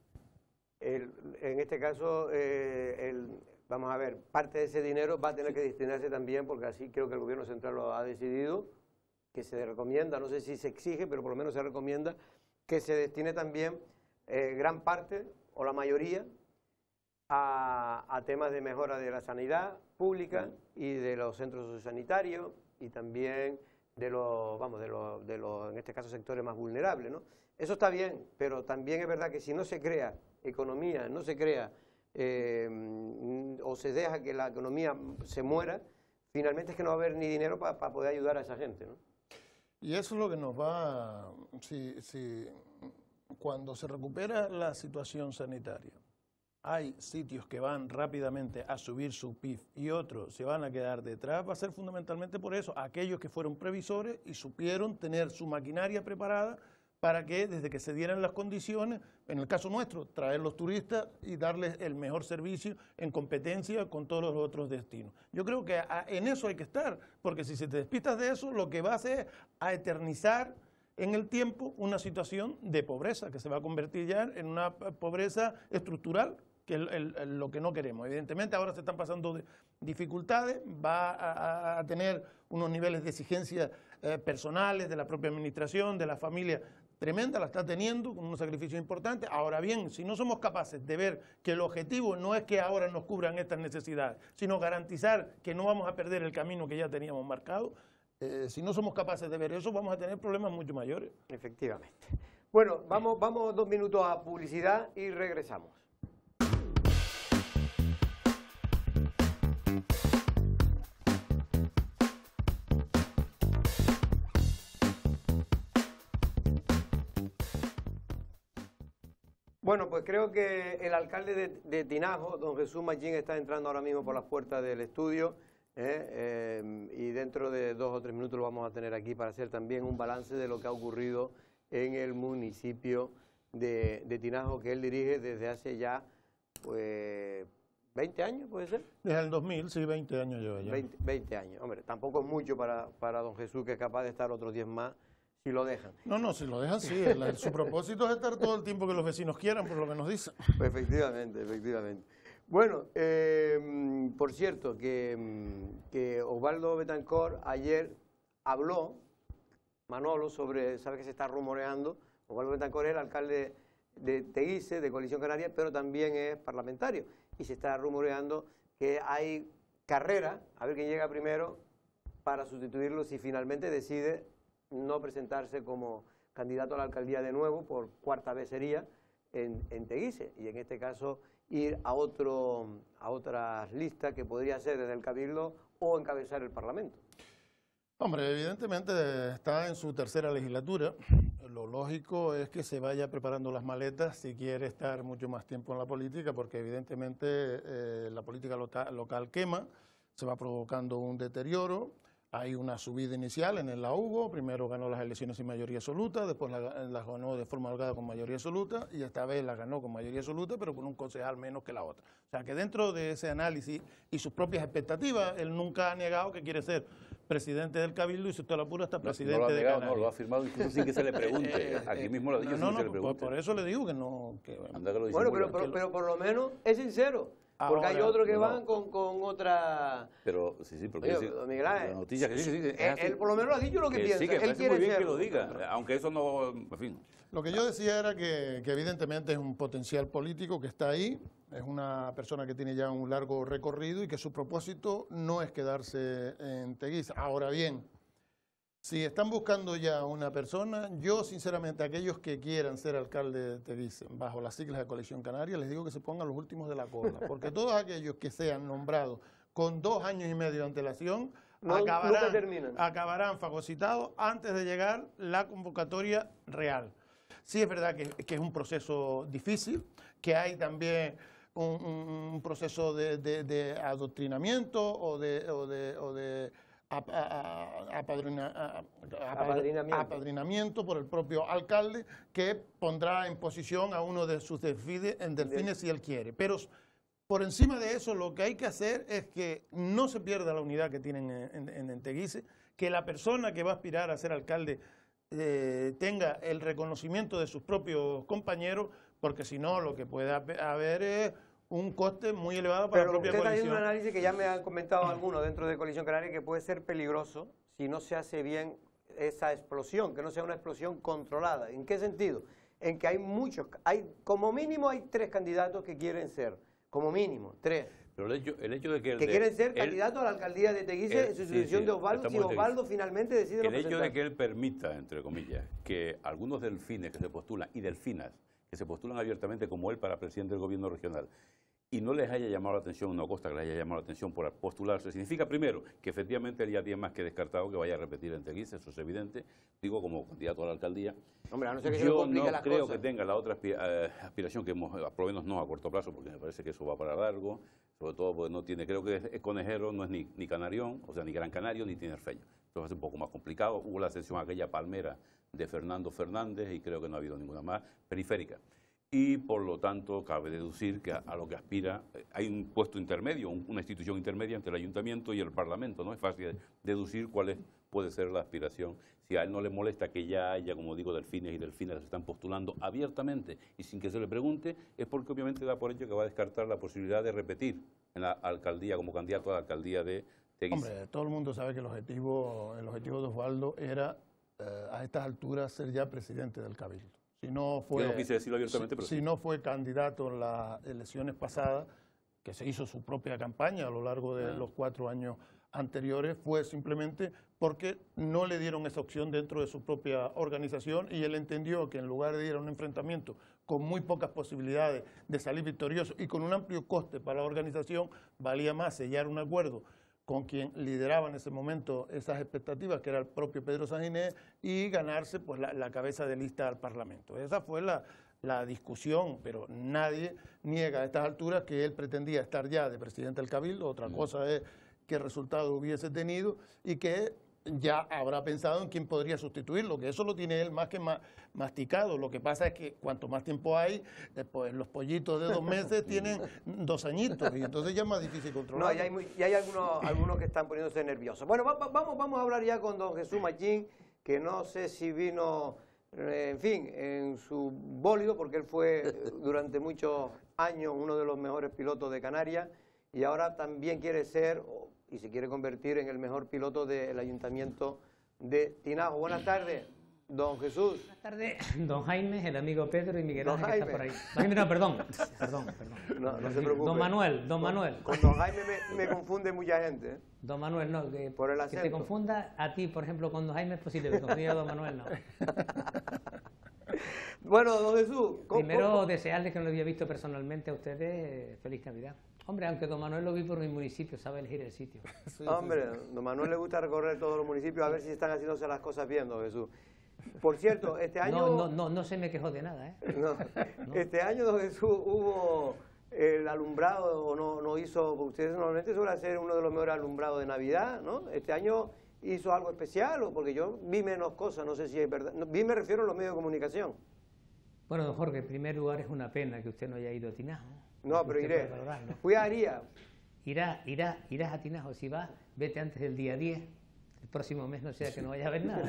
El, en este caso, eh, el... Vamos a ver, parte de ese dinero va a tener que destinarse también, porque así creo que el gobierno central lo ha decidido, que se recomienda, no sé si se exige, pero por lo menos se recomienda, que se destine también eh, gran parte, o la mayoría, a, a temas de mejora de la sanidad pública y de los centros sociosanitarios y también de los, vamos, de los, de los, en este caso, sectores más vulnerables, ¿no? Eso está bien, pero también es verdad que si no se crea economía, no se crea Eh, o se deja que la economía se muera, finalmente es que no va a haber ni dinero para pa poder ayudar a esa gente, ¿no? Y eso es lo que nos va, si, si cuando se recupera la situación sanitaria, hay sitios que van rápidamente a subir su P I B y otros se van a quedar detrás, va a ser fundamentalmente por eso, aquellos que fueron previsores y supieron tener su maquinaria preparada para que desde que se dieran las condiciones, en el caso nuestro, traer los turistas y darles el mejor servicio en competencia con todos los otros destinos. Yo creo que a, en eso hay que estar, porque si se te despistas de eso, lo que va a hacer es a eternizar en el tiempo una situación de pobreza, que se va a convertir ya en una pobreza estructural, que es el, el, lo que no queremos. Evidentemente ahora se están pasando de dificultades, va a, a tener unos niveles de exigencia eh, personales de la propia administración, de la familia, tremenda, la está teniendo, con un sacrificio importante. Ahora bien, si no somos capaces de ver que el objetivo no es que ahora nos cubran estas necesidades, sino garantizar que no vamos a perder el camino que ya teníamos marcado, eh, si no somos capaces de ver eso, vamos a tener problemas mucho mayores. Efectivamente. Bueno, vamos, vamos dos minutos a publicidad y regresamos. Bueno, pues creo que el alcalde de, de Tinajo, don Jesús Machín, está entrando ahora mismo por las puertas del estudio ¿eh? Eh, y dentro de dos o tres minutos lo vamos a tener aquí para hacer también un balance de lo que ha ocurrido en el municipio de, de Tinajo, que él dirige desde hace ya pues veinte años, ¿puede ser? Desde el dos mil, sí, veinte años lleva ya. veinte, veinte años, hombre, tampoco es mucho para, para don Jesús, que es capaz de estar otros diez más. Si lo dejan. No, no, si lo dejan, sí. El, su propósito es estar todo el tiempo que los vecinos quieran, por lo que nos dicen. Pues efectivamente, efectivamente. Bueno, eh, por cierto, que, que Osvaldo Betancourt ayer habló, Manolo, sobre, sabe que se está rumoreando, Osvaldo Betancourt es el alcalde de Teguise, de Coalición Canaria, pero también es parlamentario. Y se está rumoreando que hay carrera, a ver quién llega primero, para sustituirlo si finalmente decide no presentarse como candidato a la alcaldía de nuevo, por cuarta vez sería, en, en Teguise, y en este caso ir a, otro, a otras listas que podría ser desde el Cabildo o encabezar el Parlamento. Hombre, evidentemente está en su tercera legislatura. Lo lógico es que se vaya preparando las maletas si quiere estar mucho más tiempo en la política, porque evidentemente eh, la política local, local quema, se va provocando un deterioro. Hay una subida inicial, en el la hubo, primero ganó las elecciones sin mayoría absoluta, después las la ganó de forma holgada con mayoría absoluta, y esta vez la ganó con mayoría absoluta, pero con un concejal menos que la otra. O sea que dentro de ese análisis y sus propias expectativas, él nunca ha negado que quiere ser presidente del Cabildo, y si usted lo apura hasta presidente no, no lo ha negado, de no, lo ha afirmado incluso sin que se le pregunte. Aquí mismo lo ha dicho no, sin no, que se le pregunte. Por, por eso le digo que no... Que, Anda que lo bueno, pero, pero, pero por lo menos es sincero. Porque ahora, hay otros que no, van con, con otra... Pero, sí, sí, porque... Oye, sí, Miguel Ángel, la noticia que sí, sí, sí, es él, así. él por lo menos ha dicho lo que, que piensa. Sí, que él parece quiere muy bien ser... que lo diga, aunque eso no... En fin. Lo que yo decía era que, que evidentemente es un potencial político que está ahí, es una persona que tiene ya un largo recorrido y que su propósito no es quedarse en Teguise. Ahora bien, si están buscando ya una persona, yo sinceramente a aquellos que quieran ser alcalde de Teguise bajo las siglas de Coalición Canaria, les digo que se pongan los últimos de la cola, porque todos aquellos que sean nombrados con dos años y medio de antelación no, acabarán, acabarán fagocitados antes de llegar la convocatoria real. Sí es verdad que, que es un proceso difícil, que hay también un, un proceso de, de, de adoctrinamiento o de... O de, o de Apadrina, apadrinamiento. apadrinamiento por el propio alcalde, que pondrá en posición a uno de sus delfines, en delfines si él quiere. Pero por encima de eso, lo que hay que hacer es que no se pierda la unidad que tienen en, en, en Teguise, que la persona que va a aspirar a ser alcalde eh, tenga el reconocimiento de sus propios compañeros, porque si no, lo que puede haber es un coste muy elevado para Pero la propia usted coalición. está haciendo un análisis que ya me han comentado algunos dentro de Coalición Canaria, que puede ser peligroso si no se hace bien esa explosión, que no sea una explosión controlada. ¿En qué sentido? En que hay muchos, hay como mínimo hay tres candidatos que quieren ser, como mínimo, tres. Pero el hecho, el hecho de que... El que de, quieren ser él, candidatos a la alcaldía de Teguise en sustitución sí, sí, de Osvaldo, si Osvaldo finalmente decide no El hecho presentar. de que él permita, entre comillas, que algunos delfines que se postulan, y delfinas, que se postulan abiertamente como él para presidente del gobierno regional, y no les haya llamado la atención, no consta que les haya llamado la atención por postularse, significa primero que efectivamente él ya tiene más que descartado que vaya a repetir en Teguise, eso es evidente, digo como candidato a la alcaldía. Hombre, a no ser que yo se le complique no las creo cosas. que tenga la otra aspiración que hemos, por lo menos no a corto plazo, porque me parece que eso va para largo, sobre todo porque no tiene, creo que es conejero, no es ni, ni canarión, o sea, ni gran canario, ni tinerfeño. Esto va a ser un poco más complicado. Hubo la sesión aquella palmera de Fernando Fernández y creo que no ha habido ninguna más periférica. Y por lo tanto cabe deducir que a, a lo que aspira, eh, hay un puesto intermedio, un, una institución intermedia entre el ayuntamiento y el parlamento, ¿no? Es fácil deducir cuál es, puede ser la aspiración. Si a él no le molesta que ya haya, como digo, delfines y delfinas que se están postulando abiertamente y sin que se le pregunte, es porque obviamente da por hecho que va a descartar la posibilidad de repetir en la alcaldía como candidato a la alcaldía de Teguise. Hombre, todo el mundo sabe que el objetivo, el objetivo de Osvaldo era eh, a estas alturas ser ya presidente del Cabildo. Si no fue, Yo no quise decirlo abiertamente, si, pero si sí. no fue candidato en las elecciones pasadas, que se hizo su propia campaña a lo largo de Ah. los cuatro años anteriores, fue simplemente porque no le dieron esa opción dentro de su propia organización y él entendió que en lugar de ir a un enfrentamiento con muy pocas posibilidades de salir victorioso y con un amplio coste para la organización, valía más sellar un acuerdo con quien lideraba en ese momento esas expectativas, que era el propio Pedro Sanginés, y ganarse pues, la, la cabeza de lista al Parlamento. Esa fue la, la discusión, pero nadie niega a estas alturas que él pretendía estar ya de presidente del Cabildo. Otra cosa es qué resultado hubiese tenido y que ya habrá pensado en quién podría sustituirlo, que eso lo tiene él más que ma masticado. Lo que pasa es que cuanto más tiempo hay, eh, pues los pollitos de dos meses tienen dos añitos y entonces ya es más difícil controlar. No, y hay, muy, y hay algunos, algunos que están poniéndose nerviosos. Bueno, va, va, vamos, vamos a hablar ya con don Jesús Machín, que no sé si vino, eh, en fin, en su bólido, porque él fue durante muchos años uno de los mejores pilotos de Canarias y ahora también quiere ser y se quiere convertir en el mejor piloto del Ayuntamiento de Tinajo. Buenas tardes, don Jesús. Buenas tardes, don Jaime, el amigo Pedro y Miguel Don Ángel que está por ahí. Don Jaime, no, perdón, perdón, perdón. No, no se preocupe. Don Manuel, don Manuel. Con, con don Jaime me, me confunde mucha gente, ¿eh? Don Manuel, no, que, Por el que te acento. confunda a ti, por ejemplo, con don Jaime es posible, pero confundir a don Manuel no. Bueno, don Jesús. ¿cómo, Primero, cómo? desearles que no lo había visto personalmente a ustedes, feliz Navidad. Hombre, aunque don Manuel lo vi por mi municipio, sabe elegir el sitio. Sí, Hombre, sí, sí. don Manuel le gusta recorrer todos los municipios a ver si están haciéndose las cosas bien, don Jesús. Por cierto, este año... No, no, no, no se me quejó de nada, ¿eh? No. Este año, don Jesús, hubo el alumbrado, o no, no hizo, ustedes normalmente suele hacer uno de los mejores alumbrados de Navidad, ¿no? Este año hizo algo especial, o porque yo vi menos cosas, no sé si es verdad. No, vi me refiero a los medios de comunicación. Bueno, don Jorge, en primer lugar es una pena que usted no haya ido a Tinajo. No, pero Usted iré. puede valorar, ¿no? Fui a Aría. Irá, irá, irás a Tinajo. Si vas, vete antes del día diez. El próximo mes no sea que no vaya a ver nada.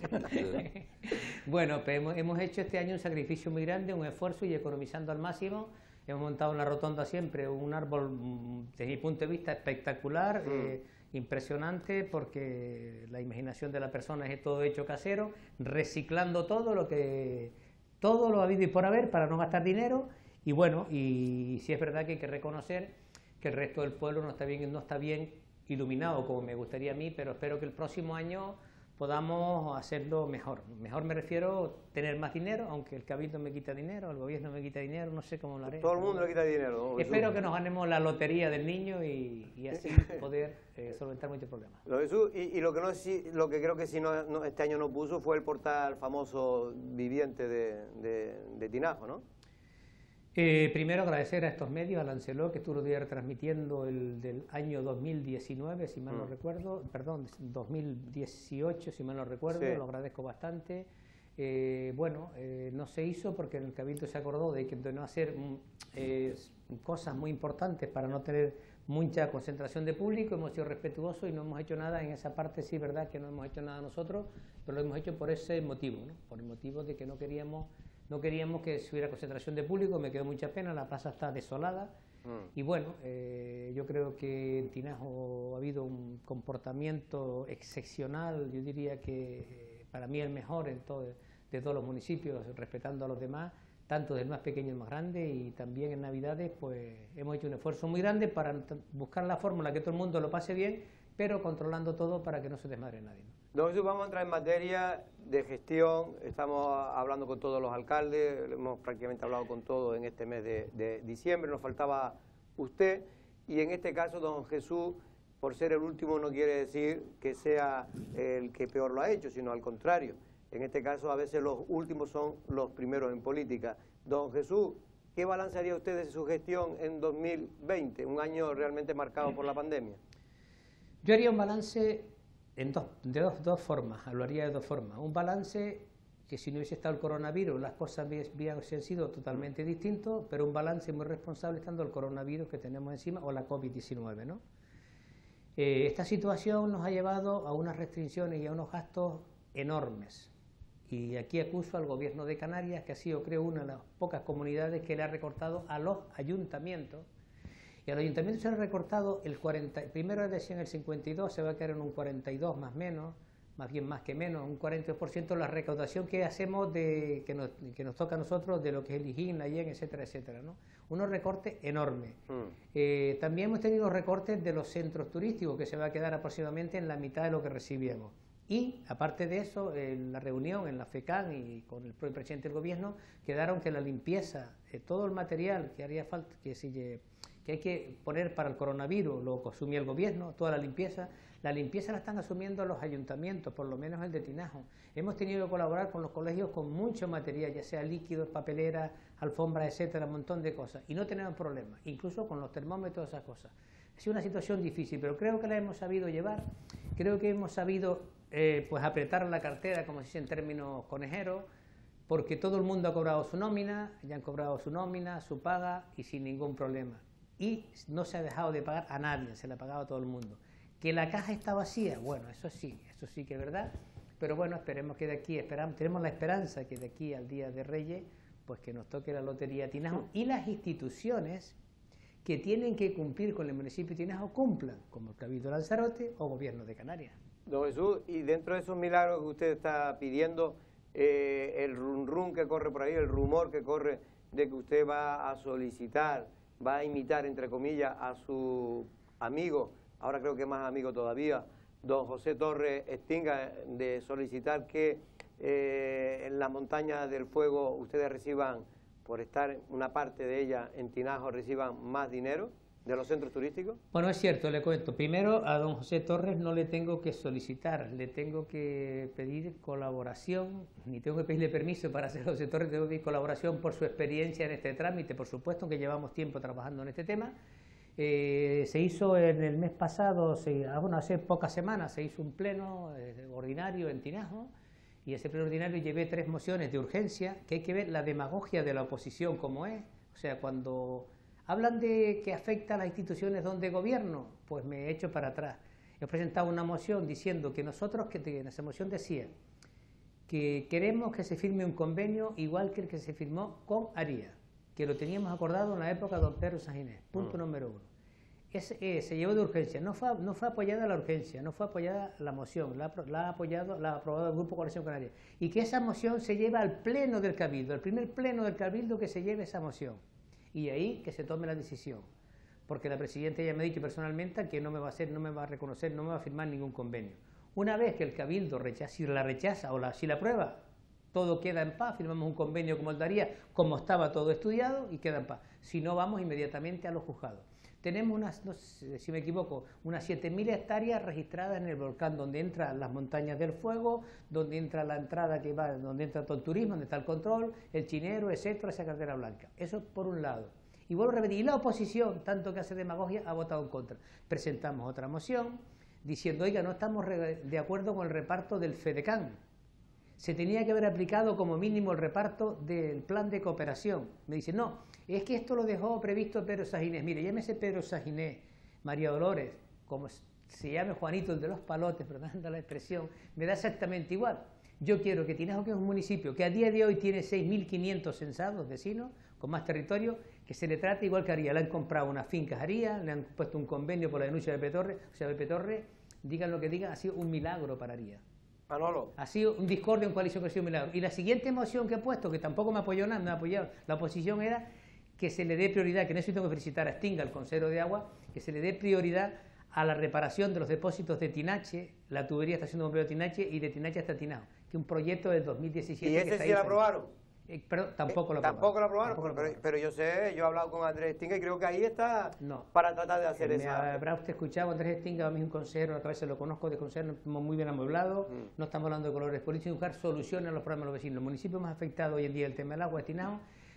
Bueno, pues hemos, hemos hecho este año un sacrificio muy grande, un esfuerzo y economizando al máximo. Hemos montado en la rotonda siempre un árbol, mm, desde mi punto de vista, espectacular, mm. eh, impresionante, porque la imaginación de la persona es todo hecho casero, reciclando todo lo que todo lo habido y por haber para no gastar dinero. Y bueno, y sí es verdad que hay que reconocer que el resto del pueblo no está bien, no está bien iluminado como me gustaría a mí, pero espero que el próximo año podamos hacerlo mejor. Mejor me refiero a tener más dinero, aunque el Cabildo me quita dinero, el gobierno me quita dinero, no sé cómo lo haré. Todo el mundo le quita dinero, ¿no? Espero que nos ganemos la lotería del niño y, y así poder eh, solventar muchos problemas. Lo, Jesús, y, y lo que no sí, lo que creo que sí no, no, este año no puso fue el portal famoso viviente de, de, de Tinajo, ¿no? Eh, primero agradecer a estos medios, a Lancelot, que estuvo transmitiendo el del año dos mil diecinueve, si mal no Mm. recuerdo, perdón, dos mil dieciocho, si mal no recuerdo, Sí. lo agradezco bastante. Eh, bueno, eh, no se hizo porque el Cabildo se acordó de, que, de no hacer mm, eh, cosas muy importantes para no tener mucha concentración de público. Hemos sido respetuosos y no hemos hecho nada en esa parte. Sí, verdad que no hemos hecho nada nosotros, pero lo hemos hecho por ese motivo, ¿no? Por el motivo de que no queríamos no queríamos que hubiera concentración de público. Me quedó mucha pena, la plaza está desolada. Mm. Y bueno, eh, yo creo que en Tinajo ha habido un comportamiento excepcional, yo diría que eh, para mí el mejor en todo, de todos los municipios, respetando a los demás, tanto del más pequeño al más grande, y también en Navidades pues hemos hecho un esfuerzo muy grande para buscar la fórmula que todo el mundo lo pase bien, pero controlando todo para que no se desmadre nadie, ¿no? Don Jesús, vamos a entrar en materia de gestión. Estamos hablando con todos los alcaldes, hemos prácticamente hablado con todos en este mes de, de diciembre, nos faltaba usted, y en este caso don Jesús, por ser el último no quiere decir que sea el que peor lo ha hecho, sino al contrario. En este caso a veces los últimos son los primeros en política. Don Jesús, ¿qué balance haría usted de su gestión en dos mil veinte, un año realmente marcado por la pandemia? Yo haría un balance en dos, de dos, dos formas, hablaría de dos formas. Un balance que si no hubiese estado el coronavirus las cosas hubiesen sido totalmente distintas, pero un balance muy responsable estando el coronavirus que tenemos encima o la COVID diecinueve, ¿no? Eh, esta situación nos ha llevado a unas restricciones y a unos gastos enormes. Y aquí acuso al gobierno de Canarias, que ha sido, creo, una de las pocas comunidades que le ha recortado a los ayuntamientos. Y a los ayuntamientos se le ha recortado el cuarenta, primero decían el cincuenta y dos, se va a quedar en un cuarenta y dos más menos, más bien más que menos, un cuarenta y dos por ciento la recaudación que hacemos, de, que, nos, que nos toca a nosotros de lo que es el I G I N, la I E N, etcétera, etcétera, ¿no? Unos recortes enormes. Mm. Eh, también hemos tenido recortes de los centros turísticos, que se va a quedar aproximadamente en la mitad de lo que recibíamos. Y, aparte de eso, en la reunión en la FECAN y con el propio presidente del gobierno, quedaron que la limpieza, eh, todo el material que haría falta, que, si, que hay que poner para el coronavirus, lo asumía el gobierno, toda la limpieza, la limpieza la están asumiendo los ayuntamientos, por lo menos el de Tinajo. Hemos tenido que colaborar con los colegios con mucho material, ya sea líquidos, papeleras, alfombras, etcétera, un montón de cosas, y no tenemos problemas, incluso con los termómetros, esas cosas. Ha sido una situación difícil, pero creo que la hemos sabido llevar, creo que hemos sabido eh, pues apretar la cartera, como se dice en términos conejeros, porque todo el mundo ha cobrado su nómina, ya han cobrado su nómina, su paga, y sin ningún problema. Y no se ha dejado de pagar a nadie, se le ha pagado a todo el mundo. ¿Que la caja está vacía? Bueno, eso sí, eso sí que es verdad, pero bueno, esperemos que de aquí, esperamos, tenemos la esperanza que de aquí al Día de Reyes, pues que nos toque la Lotería Tinajo y las instituciones que tienen que cumplir con el municipio de Tinajo cumplan, como el Cabildo de Lanzarote o Gobierno de Canarias. Don Jesús, y dentro de esos milagros que usted está pidiendo, eh, el rum rum que corre por ahí, el rumor que corre de que usted va a solicitar, va a imitar, entre comillas, a su amigo, ahora creo que más amigo todavía, don José Torres Estinga, de solicitar que eh, en la montaña del fuego ustedes reciban, por estar una parte de ella en Tinajo, reciban más dinero de los centros turísticos? Bueno, es cierto, le cuento. Primero, a don José Torres no le tengo que solicitar, le tengo que pedir colaboración, ni tengo que pedirle permiso para hacer a José Torres, tengo que pedir colaboración por su experiencia en este trámite, por supuesto, que llevamos tiempo trabajando en este tema. Eh, se hizo en el mes pasado, se, bueno, hace pocas semanas, se hizo un pleno eh, ordinario en Tinajo, y ese pleno ordinario llevé tres mociones de urgencia, que hay que ver la demagogia de la oposición como es. O sea, cuando hablan de que afecta a las instituciones donde gobierno, pues me he hecho para atrás. He presentado una moción diciendo que nosotros, que en esa moción decía que queremos que se firme un convenio igual que el que se firmó con Aria, que lo teníamos acordado en la época de don Pedro Saginés, punto mm. número uno. Es, eh, se llevó de urgencia, no fue, no fue apoyada la urgencia, no fue apoyada la moción, la, la ha apoyado, la ha aprobado el Grupo Coalición Canaria, y que esa moción se lleva al pleno del Cabildo, el primer pleno del Cabildo que se lleve esa moción, y ahí que se tome la decisión, porque la Presidenta ya me ha dicho personalmente que no me va a hacer, no me va a reconocer, no me va a firmar ningún convenio. Una vez que el Cabildo rechaza, si la rechaza o la, si la aprueba, todo queda en paz, firmamos un convenio como el daría, como estaba todo estudiado, y queda en paz. Si no, vamos inmediatamente a los juzgados. Tenemos unas, no sé si me equivoco, unas siete mil hectáreas registradas en el volcán, donde entran las montañas del fuego, donde entra la entrada que va, donde entra todo el turismo, donde está el control, el chinero, etcétera, esa cartera blanca. Eso por un lado. Y vuelvo a repetir, y la oposición, tanto que hace demagogia, ha votado en contra. Presentamos otra moción diciendo, oiga, no estamos de acuerdo con el reparto del FEDECAN. Se tenía que haber aplicado como mínimo el reparto del plan de cooperación. Me dice, no, es que esto lo dejó previsto Pedro Saginés. Mire, llámese Pedro Saginés, María Dolores, como se llame Juanito, el de los palotes, perdón la expresión, me da exactamente igual. Yo quiero que Tinajo, que es un municipio que a día de hoy tiene seis mil quinientos censados vecinos, con más territorio, que se le trate igual que Aria. Le han comprado unas fincas a Aria, le han puesto un convenio por la denuncia de Pepe Torres. O sea, Pepe Torres, digan lo que digan, ha sido un milagro para Aria. Manolo. Ha sido un discordia, un coalición que ha sido un milagro. Y la siguiente moción que he puesto, que tampoco me apoyó nada, me ha apoyado la oposición, era que se le dé prioridad, que en eso tengo que felicitar a Estinga, el consejero de agua, que se le dé prioridad a la reparación de los depósitos de Tinache, la tubería estación de bombeo de Tinache y de Tinache hasta Tinajo, que es un proyecto del dos mil diecisiete. ¿Y ese sí lo aprobaron? Eh, pero tampoco eh, lo aprobaron. Tampoco lo aprobaron, tampoco pero, lo pero yo sé, yo he hablado con Andrés Estinga y creo que ahí está no. para tratar de hacer Me eso. habrá usted escuchado, Andrés Estinga, a mí es un consejero, a la cabeza lo conozco de consejero, muy bien amueblado, mm. no estamos hablando de colores políticos, buscar soluciones a los problemas de los vecinos. Los municipios más afectados hoy en día el tema del agua es Tinajo,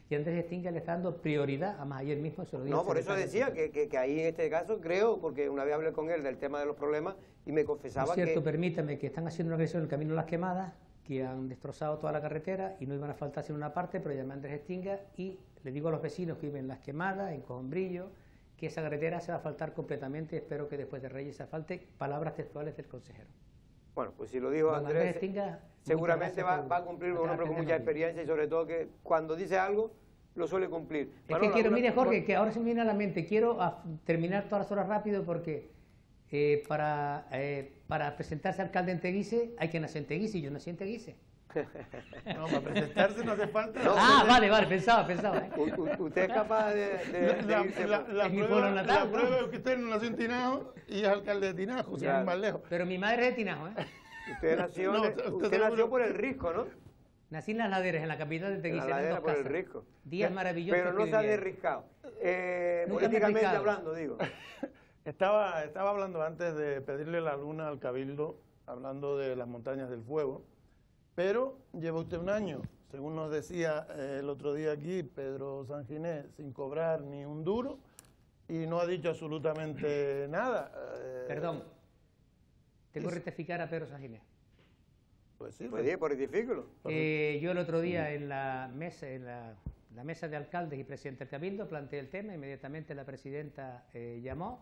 y Andrés Gestinga le está dando prioridad, además ayer mismo se lo dije. No, por eso decía que, que, que ahí en este caso creo, porque una vez hablé con él del tema de los problemas y me confesaba que... Es cierto, permítame, que están haciendo una agresión en el Camino de las Quemadas, que han destrozado toda la carretera y no iban a faltar sino una parte, pero llamé a Andrés Gestinga y le digo a los vecinos que viven en Las Quemadas, en Cojombrillo, que esa carretera se va a faltar completamente, espero que después de Reyes se falte, palabras textuales del consejero. Bueno, pues si lo dijo Don Andrés, Andrés Gestinga, seguramente va, por, va a cumplir con un hombre con mucha experiencia y sobre todo que cuando dice algo lo suele cumplir. Es Manolo, que quiero, alguna- mire Jorge, que ahora se me viene a la mente, quiero a- terminar todas las horas rápido porque eh, para, eh, para presentarse alcalde en Teguise hay que nacer en Teguise y yo nací en Teguise. No, para presentarse no hace falta. No, ah, usted- vale, vale, pensaba, pensaba. ¿eh? U- u- usted es capaz de, de- de La, irse la- por- la Es mi prueba, pueblo natal, la ¿no? prueba es que usted no nació en Tinajo y es alcalde de Tinajo, o sea, Claro. es más lejos. Pero mi madre es de Tinajo, ¿eh? Usted nació, No, de- usted usted seguro- nació por el Risco, ¿no? Nací en Las Laderas, en la capital de En Teguise. la eran ladera dos por el casas. Risco. Días maravillosos. Pero no que se ha vivía ahí. derriscado. Eh, Nunca me he políticamente derriscado. hablando, digo. Estaba, estaba hablando antes de pedirle la luna al Cabildo, hablando de las montañas del fuego, pero lleva usted un año, según nos decía eh, el otro día aquí Pedro Sanginés, sin cobrar ni un duro y no ha dicho absolutamente nada. Eh, Perdón, tengo es- que rectificar a Pedro Sanginés. Pues sí, Pues sí, por rectifícalo. Eh, yo el otro día en la mesa, en la, la mesa de alcaldes y presidente del Cabildo planteé el tema, inmediatamente la presidenta eh, llamó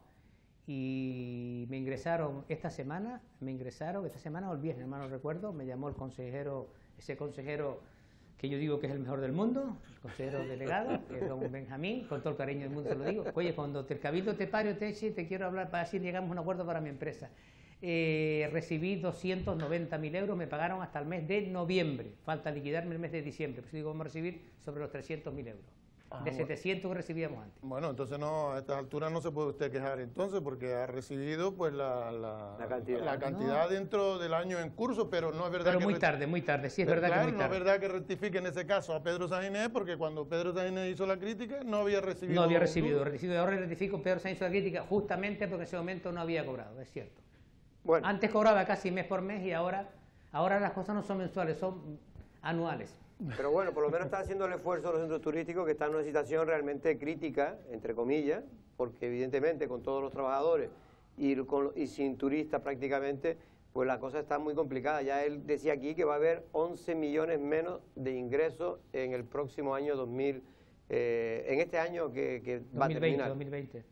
y me ingresaron esta semana, me ingresaron esta semana o el viernes, no recuerdo, me llamó el consejero, ese consejero que yo digo que es el mejor del mundo, el consejero delegado, que es don Benjamín, con todo el cariño del mundo se lo digo. Oye, cuando el Cabildo te pare o te eche, te quiero hablar para decir llegamos a un acuerdo para mi empresa. Eh, recibí doscientos noventa mil euros, me pagaron hasta el mes de noviembre, falta liquidarme el mes de diciembre, pues digo, vamos a recibir sobre los trescientos mil euros, Ah, de bueno. setecientos que recibíamos antes. Bueno, entonces no, a estas alturas no se puede usted quejar entonces porque ha recibido pues la, la, La cantidad. la cantidad dentro del año en curso, pero no es verdad Pero que... muy re- tarde, muy tarde, sí es Pero verdad claro, que muy no es tarde. verdad que rectifique en ese caso a Pedro Sanginés porque cuando Pedro Sanginés hizo la crítica no había recibido... No había recibido, duro. recibido, ahora le rectifico, Pedro Sánchez hizo la crítica justamente porque en ese momento no había cobrado, es cierto. Bueno, Antes cobraba casi mes por mes y ahora, ahora las cosas no son mensuales, son anuales. pero bueno, por lo menos está haciendo el esfuerzo los centros turísticos que están en una situación realmente crítica, entre comillas, porque evidentemente con todos los trabajadores y, con, y sin turistas prácticamente, pues la cosa está muy complicada. Ya él decía aquí que va a haber once millones menos de ingresos en el próximo año dos mil, eh, en este año que, que va a dos mil veinte, terminar. dos mil veinte.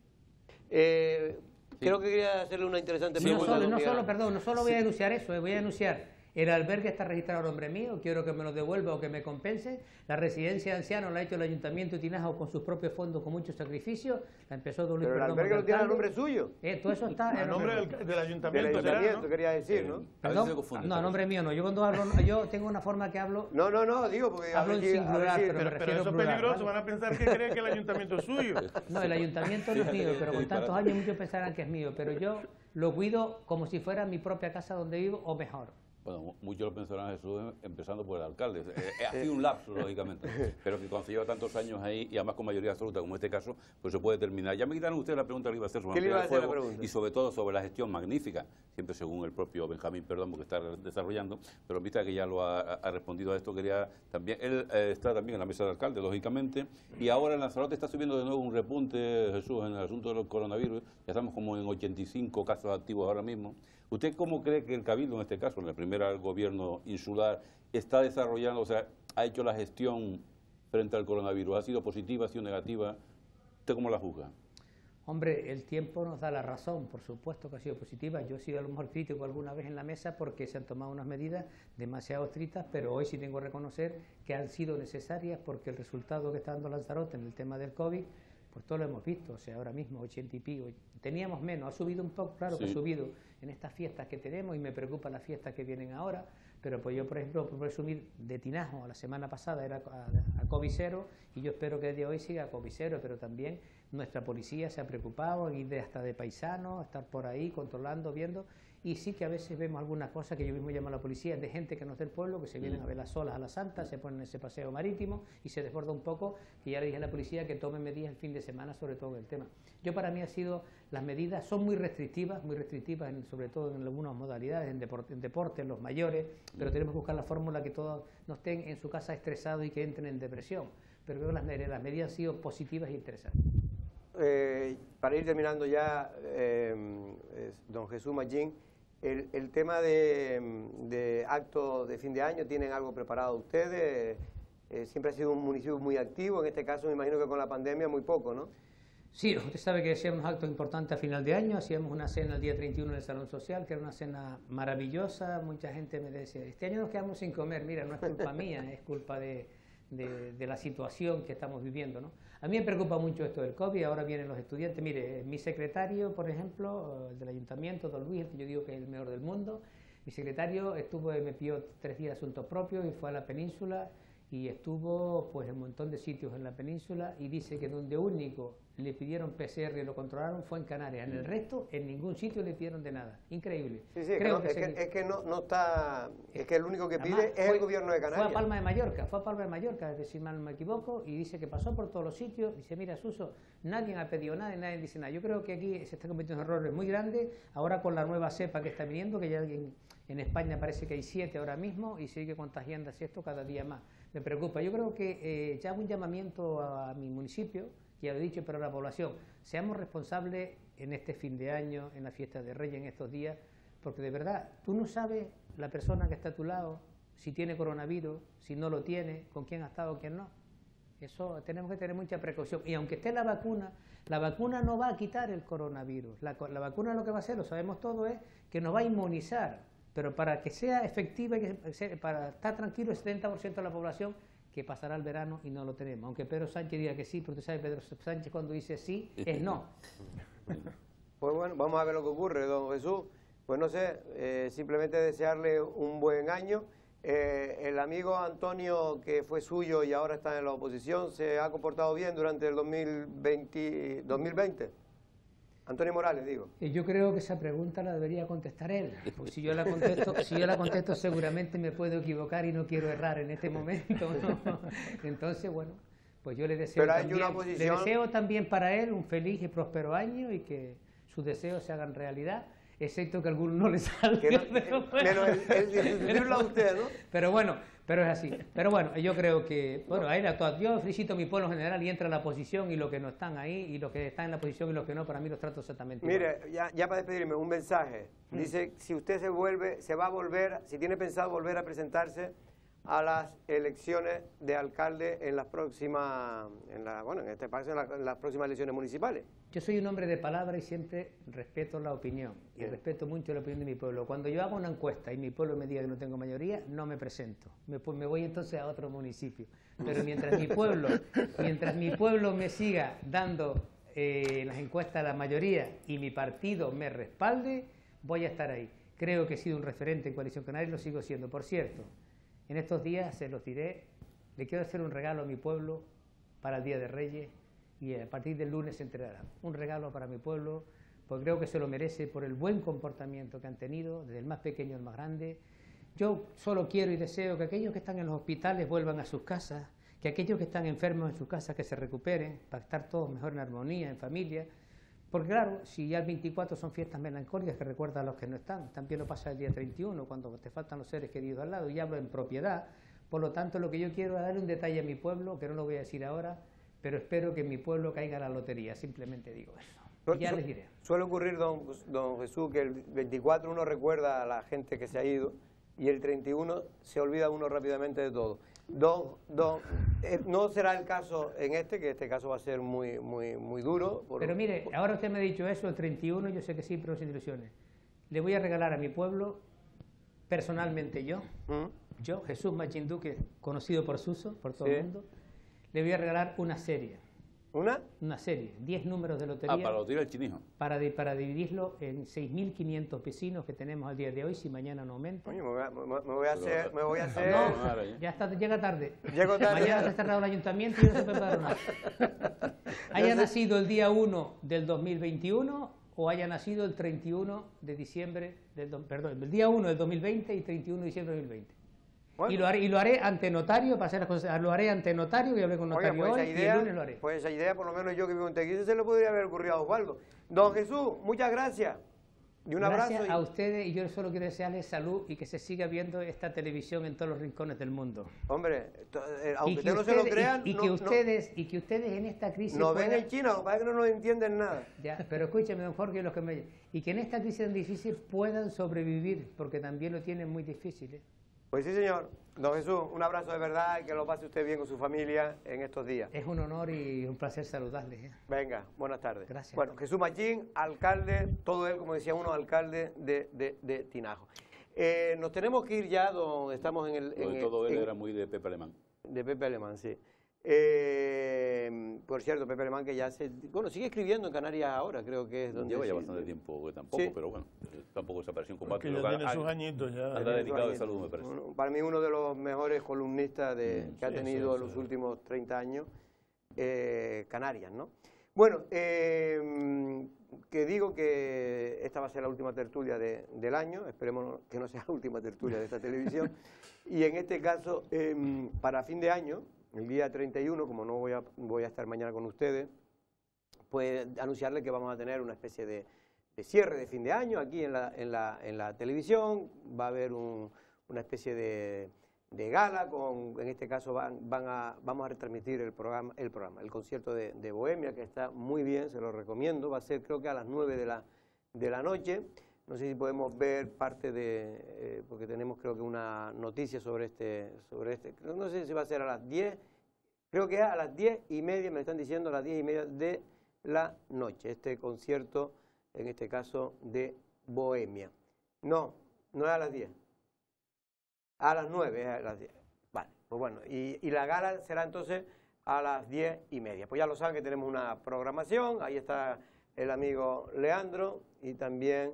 Eh, Creo que quería hacerle una interesante No pregunta. solo, don no Miguel solo, Ángel. perdón, no solo voy a denunciar eso, eh, voy a denunciar el albergue está registrado a nombre mío, quiero que me lo devuelva o que me compense. La residencia de ancianos la ha hecho el Ayuntamiento de Tinajo con sus propios fondos, con mucho sacrificio. La empezó Don Luis Pero el Perdomo, albergue lo tiene a alcalde. nombre suyo. Eh, todo eso está A en nombre nombre del, del ayuntamiento, Del será, ayuntamiento, ¿no? quería decir, ¿no? A veces Perdón, se confunde no, a todo nombre eso. mío no. Yo cuando hablo, yo tengo una forma que hablo. No, no, no, digo porque... a Hablo ver en si- a ver singular, si- pero- Pero, me pero refiero eso es plural, peligroso, ¿vale? van a pensar que cree que el ayuntamiento es suyo. No, el ayuntamiento no es mío, pero con tantos años muchos pensarán que es mío, pero yo lo cuido como si fuera mi propia casa donde vivo o mejor. Bueno, muchos lo pensarán, Jesús, empezando por el alcalde. Eh, eh, ha sido un lapso, lógicamente, pero que cuando se lleva tantos años ahí, y además con mayoría absoluta, como en este caso, pues se puede terminar. Ya me quitaron ustedes la pregunta que le iba a hacer sobre ¿Qué le iba a el hacer la fuego pregunta? y sobre todo sobre la gestión magnífica, siempre según el propio Benjamín Perdomo que está desarrollando, pero en vista que ya lo ha, ha respondido a esto, quería también, él eh, está también en la mesa de alcalde, lógicamente, y ahora en Lanzarote está subiendo de nuevo un repunte, Jesús, en el asunto del coronavirus, ya estamos como en ochenta y cinco casos activos ahora mismo. ¿Usted cómo cree que el Cabildo, en este caso, en el primer gobierno insular, está desarrollando, o sea, ha hecho la gestión frente al coronavirus? ¿Ha sido positiva, ha sido negativa? ¿Usted cómo la juzga? Hombre, el tiempo nos da la razón, por supuesto que ha sido positiva. Yo he sido a lo mejor crítico alguna vez en la mesa porque se han tomado unas medidas demasiado estrictas, pero hoy sí tengo que reconocer que han sido necesarias porque el resultado que está dando Lanzarote en el tema del COVID, pues todo lo hemos visto, o sea, ahora mismo ochenta y pico, teníamos menos, ha subido un poco, claro que Sí. ha subido en estas fiestas que tenemos y me preocupan las fiestas que vienen ahora, pero pues yo, por ejemplo, por presumir, de Tinajo la semana pasada era a, a COVID cero y yo espero que desde hoy siga a COVID cero, pero también nuestra policía se ha preocupado en ir de, hasta de paisanos, estar por ahí controlando, viendo, y sí que a veces vemos algunas cosas que yo mismo llamo a la policía, de gente que no es del pueblo, que se vienen a ver las olas a la Santa, se ponen en ese paseo marítimo y se desborda un poco, y ya le dije a la policía que tome medidas el fin de semana sobre todo el tema. Yo para mí ha sido, las medidas son muy restrictivas, muy restrictivas en, sobre todo en algunas modalidades, en deporte, en deporte, en los mayores, pero tenemos que buscar la fórmula que todos no estén en su casa estresados y que entren en depresión. pero creo que las, las medidas han sido positivas e interesantes. Eh, para ir terminando ya, eh, don Jesús Machín, el, el tema de, de actos de fin de año, ¿tienen algo preparado ustedes? Eh, siempre ha sido un municipio muy activo, en este caso me imagino que con la pandemia muy poco, ¿no? Sí, usted sabe que hacíamos actos importantes a final de año, hacíamos una cena el día treinta y uno en el Salón Social, que era una cena maravillosa, mucha gente me decía, este año nos quedamos sin comer, mira, no es culpa mía, es culpa de, de, de la situación que estamos viviendo, ¿no? A mí me preocupa mucho esto del COVID, ahora vienen los estudiantes, mire, mi secretario, por ejemplo, el del ayuntamiento, don Luis, el que yo digo que es el mejor del mundo, mi secretario estuvo, me pidió tres días de asuntos propios y fue a la península y estuvo pues en un montón de sitios en la península y dice que donde único le pidieron P C R y lo controlaron fue en Canarias, en el resto en ningún sitio le pidieron de nada, increíble. Sí, sí, Creo que no, que es, se... que, es que no, no está, es que el único que pide Además, es fue, el gobierno de Canarias. Fue a Palma de Mallorca, fue a Palma de Mallorca, si mal no me equivoco, y dice que pasó por todos los sitios, dice, mira Suso, nadie ha pedido nada y nadie dice nada. Yo creo que aquí se están cometiendo errores muy grandes, ahora con la nueva cepa que está viniendo, que ya en, en España parece que hay siete ahora mismo, y sigue contagiándose esto cada día más. Me preocupa. Yo creo que eh, ya un llamamiento a, a mi municipio, ya lo he dicho, pero a la población, seamos responsables en este fin de año, en la fiesta de Reyes, en estos días, porque de verdad, tú no sabes la persona que está a tu lado, si tiene coronavirus, si no lo tiene, con quién ha estado, quién no. Eso tenemos que tener mucha precaución. Y aunque esté la vacuna, la vacuna no va a quitar el coronavirus. La, la vacuna lo que va a hacer, lo sabemos todo, es que nos va a inmunizar. Pero para que sea efectiva, para estar tranquilo el setenta por ciento de la población, que pasará el verano y no lo tenemos. Aunque Pedro Sánchez diga que sí, pero usted sabe, Pedro Sánchez cuando dice sí, es no. Pues bueno, vamos a ver lo que ocurre, don Jesús. Pues no sé, eh, simplemente desearle un buen año. Eh, el amigo Antonio, que fue suyo y ahora está en la oposición, ¿se ha comportado bien durante el dos mil veinte? Antonio Morales, digo. Yo creo que esa pregunta la debería contestar él, porque si yo la contesto, si yo la contesto seguramente me puedo equivocar y no quiero errar en este momento, ¿no? Entonces, bueno, pues yo le deseo, también, una posición... le deseo también para él un feliz y próspero año y que sus deseos se hagan realidad, excepto que a algunos no le salga. Que no, pero bueno, pero el, el, el, el a usted, ¿no? Pero bueno, pero es así. Pero bueno, yo creo que, bueno, ahí la, yo felicito a mi pueblo en general y entra en la posición y los que no están ahí y los que están en la posición y los que no, para mí los trato exactamente igual. Mire, ya, ya para despedirme, un mensaje. Dice, mm. si usted se vuelve, se va a volver, si tiene pensado volver a presentarse a las elecciones de alcalde en las próximas, en la, bueno, en este país, en, la, en las próximas elecciones municipales. Yo soy un hombre de palabra y siempre respeto la opinión, y Bien. respeto mucho la opinión de mi pueblo. Cuando yo hago una encuesta y mi pueblo me diga que no tengo mayoría, no me presento. Me, me voy entonces a otro municipio. Pero mientras mi pueblo, mientras mi pueblo me siga dando eh, las encuestas la mayoría y mi partido me respalde, voy a estar ahí. Creo que he sido un referente en Coalición Canaria y lo sigo siendo. Por cierto, en estos días, se los diré, le quiero hacer un regalo a mi pueblo para el Día de Reyes y a partir del lunes se entregará. Un regalo para mi pueblo, porque creo que se lo merece por el buen comportamiento que han tenido, desde el más pequeño al más grande. Yo solo quiero y deseo que aquellos que están en los hospitales vuelvan a sus casas, que aquellos que están enfermos en sus casas que se recuperen, para estar todos mejor en armonía, en familia. Porque claro, si ya el veinticuatro son fiestas melancólicas que recuerdan a los que no están, también lo pasa el día treinta y uno, cuando te faltan los seres queridos al lado, y hablo en propiedad. Por lo tanto, lo que yo quiero es darle un detalle a mi pueblo, que no lo voy a decir ahora, pero espero que mi pueblo caiga a la lotería, simplemente digo eso. Ya les diré. Suele ocurrir, don, don Jesús, que el veinticuatro uno recuerda a la gente que se ha ido, y el treinta y uno se olvida uno rápidamente de todo. Don, don, eh, no será el caso en este, que este caso va a ser muy, muy, muy duro. Por, pero mire, por... ahora usted me ha dicho eso, el treinta y uno, yo sé que sí, pero sin ilusiones. Le voy a regalar a mi pueblo, personalmente yo, ¿Mm? yo, Jesús Machín Duque, conocido por Suso, por todo sí. el mundo, le voy a regalar una serie. ¿Una? Una serie, diez números de lotería. Ah, para la lotería del Chinijo. Para, para dividirlo en seis mil quinientos vecinos que tenemos al día de hoy, si mañana no aumenta. Oye, me voy a, me, me voy a hacer... Me voy a hacer... No, ya está, llega tarde. Llego tarde. Mañana está cerrado el ayuntamiento y no se puede pagar nada. Haya nacido el día uno del dos mil veintiuno o haya nacido el treinta y uno de diciembre, del, perdón, el día uno del dos mil veinte y treinta y uno de diciembre del dos mil veinte. Bueno. Y, lo haré, y lo haré ante notario, para hacer las cosas, lo haré ante notario, y hablé con notario Oye, pues hoy, idea, y el lunes lo haré. Pues esa idea, por lo menos yo que vivo en Teguise, se le podría haber ocurrido a Osvaldo. Don Jesús, muchas gracias. Y un abrazo. Gracias y... a ustedes, y yo solo quiero desearles salud y que se siga viendo esta televisión en todos los rincones del mundo. Hombre, eh, aunque ustedes no ustedes, se lo crean, y, y no, que no, ustedes y que ustedes en esta crisis nos puedan... ven en China, lo que pasa es que no nos entienden nada. Ya, pero escúchame, don Jorge, los que me... y que en esta crisis tan difícil puedan sobrevivir, porque también lo tienen muy difícil, ¿eh? Pues sí, señor. Don Jesús, un abrazo de verdad y que lo pase usted bien con su familia en estos días. Es un honor y un placer saludarles, ¿eh? Venga, buenas tardes. Gracias. Bueno, Jesús Machín, alcalde, todo él, como decía uno, alcalde de, de, de Tinajo. Eh, nos tenemos que ir ya donde estamos en el... Lo de en todo el, él en, era muy de Pepe Alemán. De Pepe Alemán, sí. Eh, por cierto, Pepe Alemán que ya se... Bueno, sigue escribiendo en Canarias ahora, creo que es donde... Lleva ya sí, bastante sí. tiempo, que tampoco, Sí. pero bueno, eh, tampoco desapareció en combate. Porque ya Pero tiene anda- sus añitos ya. Anda Tiene dedicado sus de años. salud, me parece. Uno- para mí uno de los mejores columnistas de, Mm, que ha sí, tenido sí, los sí. últimos treinta años eh, Canarias, ¿no? Bueno, eh, que digo que esta va a ser la última tertulia de- del año, esperemos que no sea la última tertulia de esta televisión, y en este caso, eh, para fin de año, el día treinta y uno, como no voy a, voy a estar mañana con ustedes, pues anunciarles que vamos a tener una especie de, de cierre de fin de año aquí en la, en la, en la televisión, va a haber un, una especie de, de gala, con, en este caso van, van a, vamos a retransmitir el programa, el, programa, el concierto de, de Bohemia, que está muy bien, se lo recomiendo, va a ser creo que a las nueve de la, de la noche, no sé si podemos ver parte de, eh, porque tenemos creo que una noticia sobre este, sobre este, no sé si va a ser a las diez, creo que a las diez y media, me están diciendo a las diez y media de la noche, este concierto, en este caso de Bohemia. No, no es a las diez, a las nueve es a las diez. Vale, pues bueno, y, y la gala será entonces a las diez y media. Pues ya lo saben que tenemos una programación, ahí está el amigo Leandro y también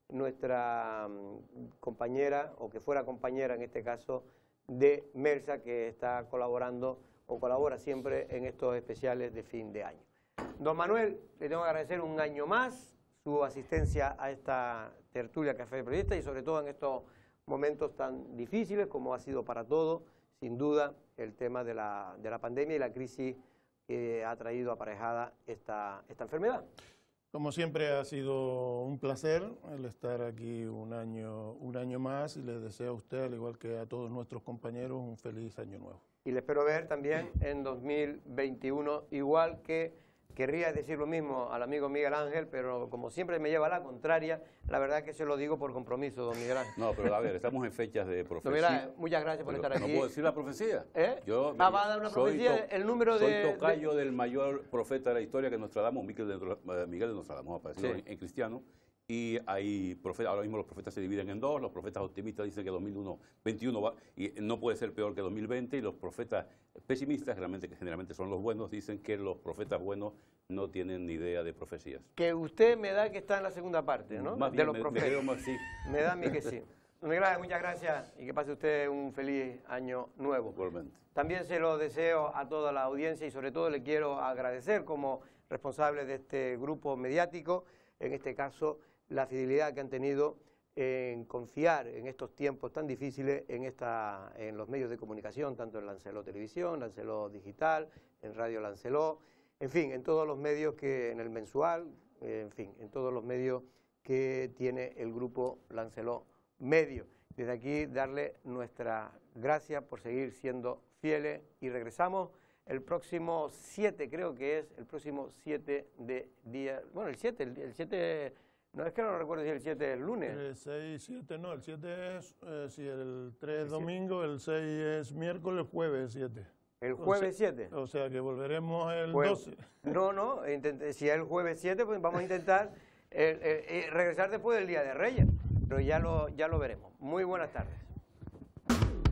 nuestra um, compañera, o que fuera compañera en este caso, de Mersa, que está colaborando o colabora siempre en estos especiales de fin de año. Don Manuel, le tengo que agradecer un año más su asistencia a esta tertulia Café de Periodistas y sobre todo en estos momentos tan difíciles como ha sido para todos, sin duda, el tema de la, de la pandemia y la crisis que ha traído aparejada esta, esta enfermedad. Como siempre ha sido un placer el estar aquí un año, un año más y les deseo a usted, al igual que a todos nuestros compañeros, un feliz año nuevo. Y le espero ver también en dos mil veintiuno, igual que querría decir lo mismo al amigo Miguel Ángel, pero como siempre me lleva a la contraria, la verdad que se lo digo por compromiso, don Miguel Ángel. No, pero a ver, estamos en fechas de Don Miguel profecía. Ángel, muchas gracias por Pero estar no aquí. puedo decir la profecía. ¿Eh? Yo, Ah, va a dar una soy profecía, to- el número soy de... tocayo del mayor profeta de la historia, que es Nostradamus, Miguel de, eh, Miguel de Nostradamus, aparecido Sí. en, en cristiano. Y hay profetas, ahora mismo los profetas se dividen en dos, los profetas optimistas dicen que dos mil veintiuno va, y no puede ser peor que dos mil veinte, y los profetas pesimistas, generalmente, que generalmente son los buenos, dicen que los profetas buenos no tienen ni idea de profecías. Que usted me da que está en la segunda parte, ¿no? Más de bien, los me- me profetas. creo más, sí. Me da a mí que sí. Don Miguel Ángel, muchas gracias y que pase usted un feliz año nuevo. Igualmente. También se lo deseo a toda la audiencia y sobre todo le quiero agradecer como responsable de este grupo mediático, en este caso, la fidelidad que han tenido en confiar en estos tiempos tan difíciles en, esta, en los medios de comunicación, tanto en Lancelot Televisión, Lancelot Digital, en Radio Lancelot, en fin, en todos los medios que, en el mensual, eh, en fin, en todos los medios que tiene el grupo Lancelot Medio. Desde aquí darle nuestras gracias por seguir siendo fieles y regresamos el próximo siete, creo que es el próximo siete de día, bueno, el siete, el, el siete, no es que no recuerdo si el siete es el lunes. El seis, siete, no, el siete es, eh, si el tres El es domingo, el seis es miércoles, jueves siete. El jueves siete. O sea que volveremos el Pues, doce. No, no, intente- si es el jueves siete, pues vamos a intentar eh, eh, eh, regresar después del Día de Reyes, pero ya lo, ya lo veremos. Muy buenas tardes.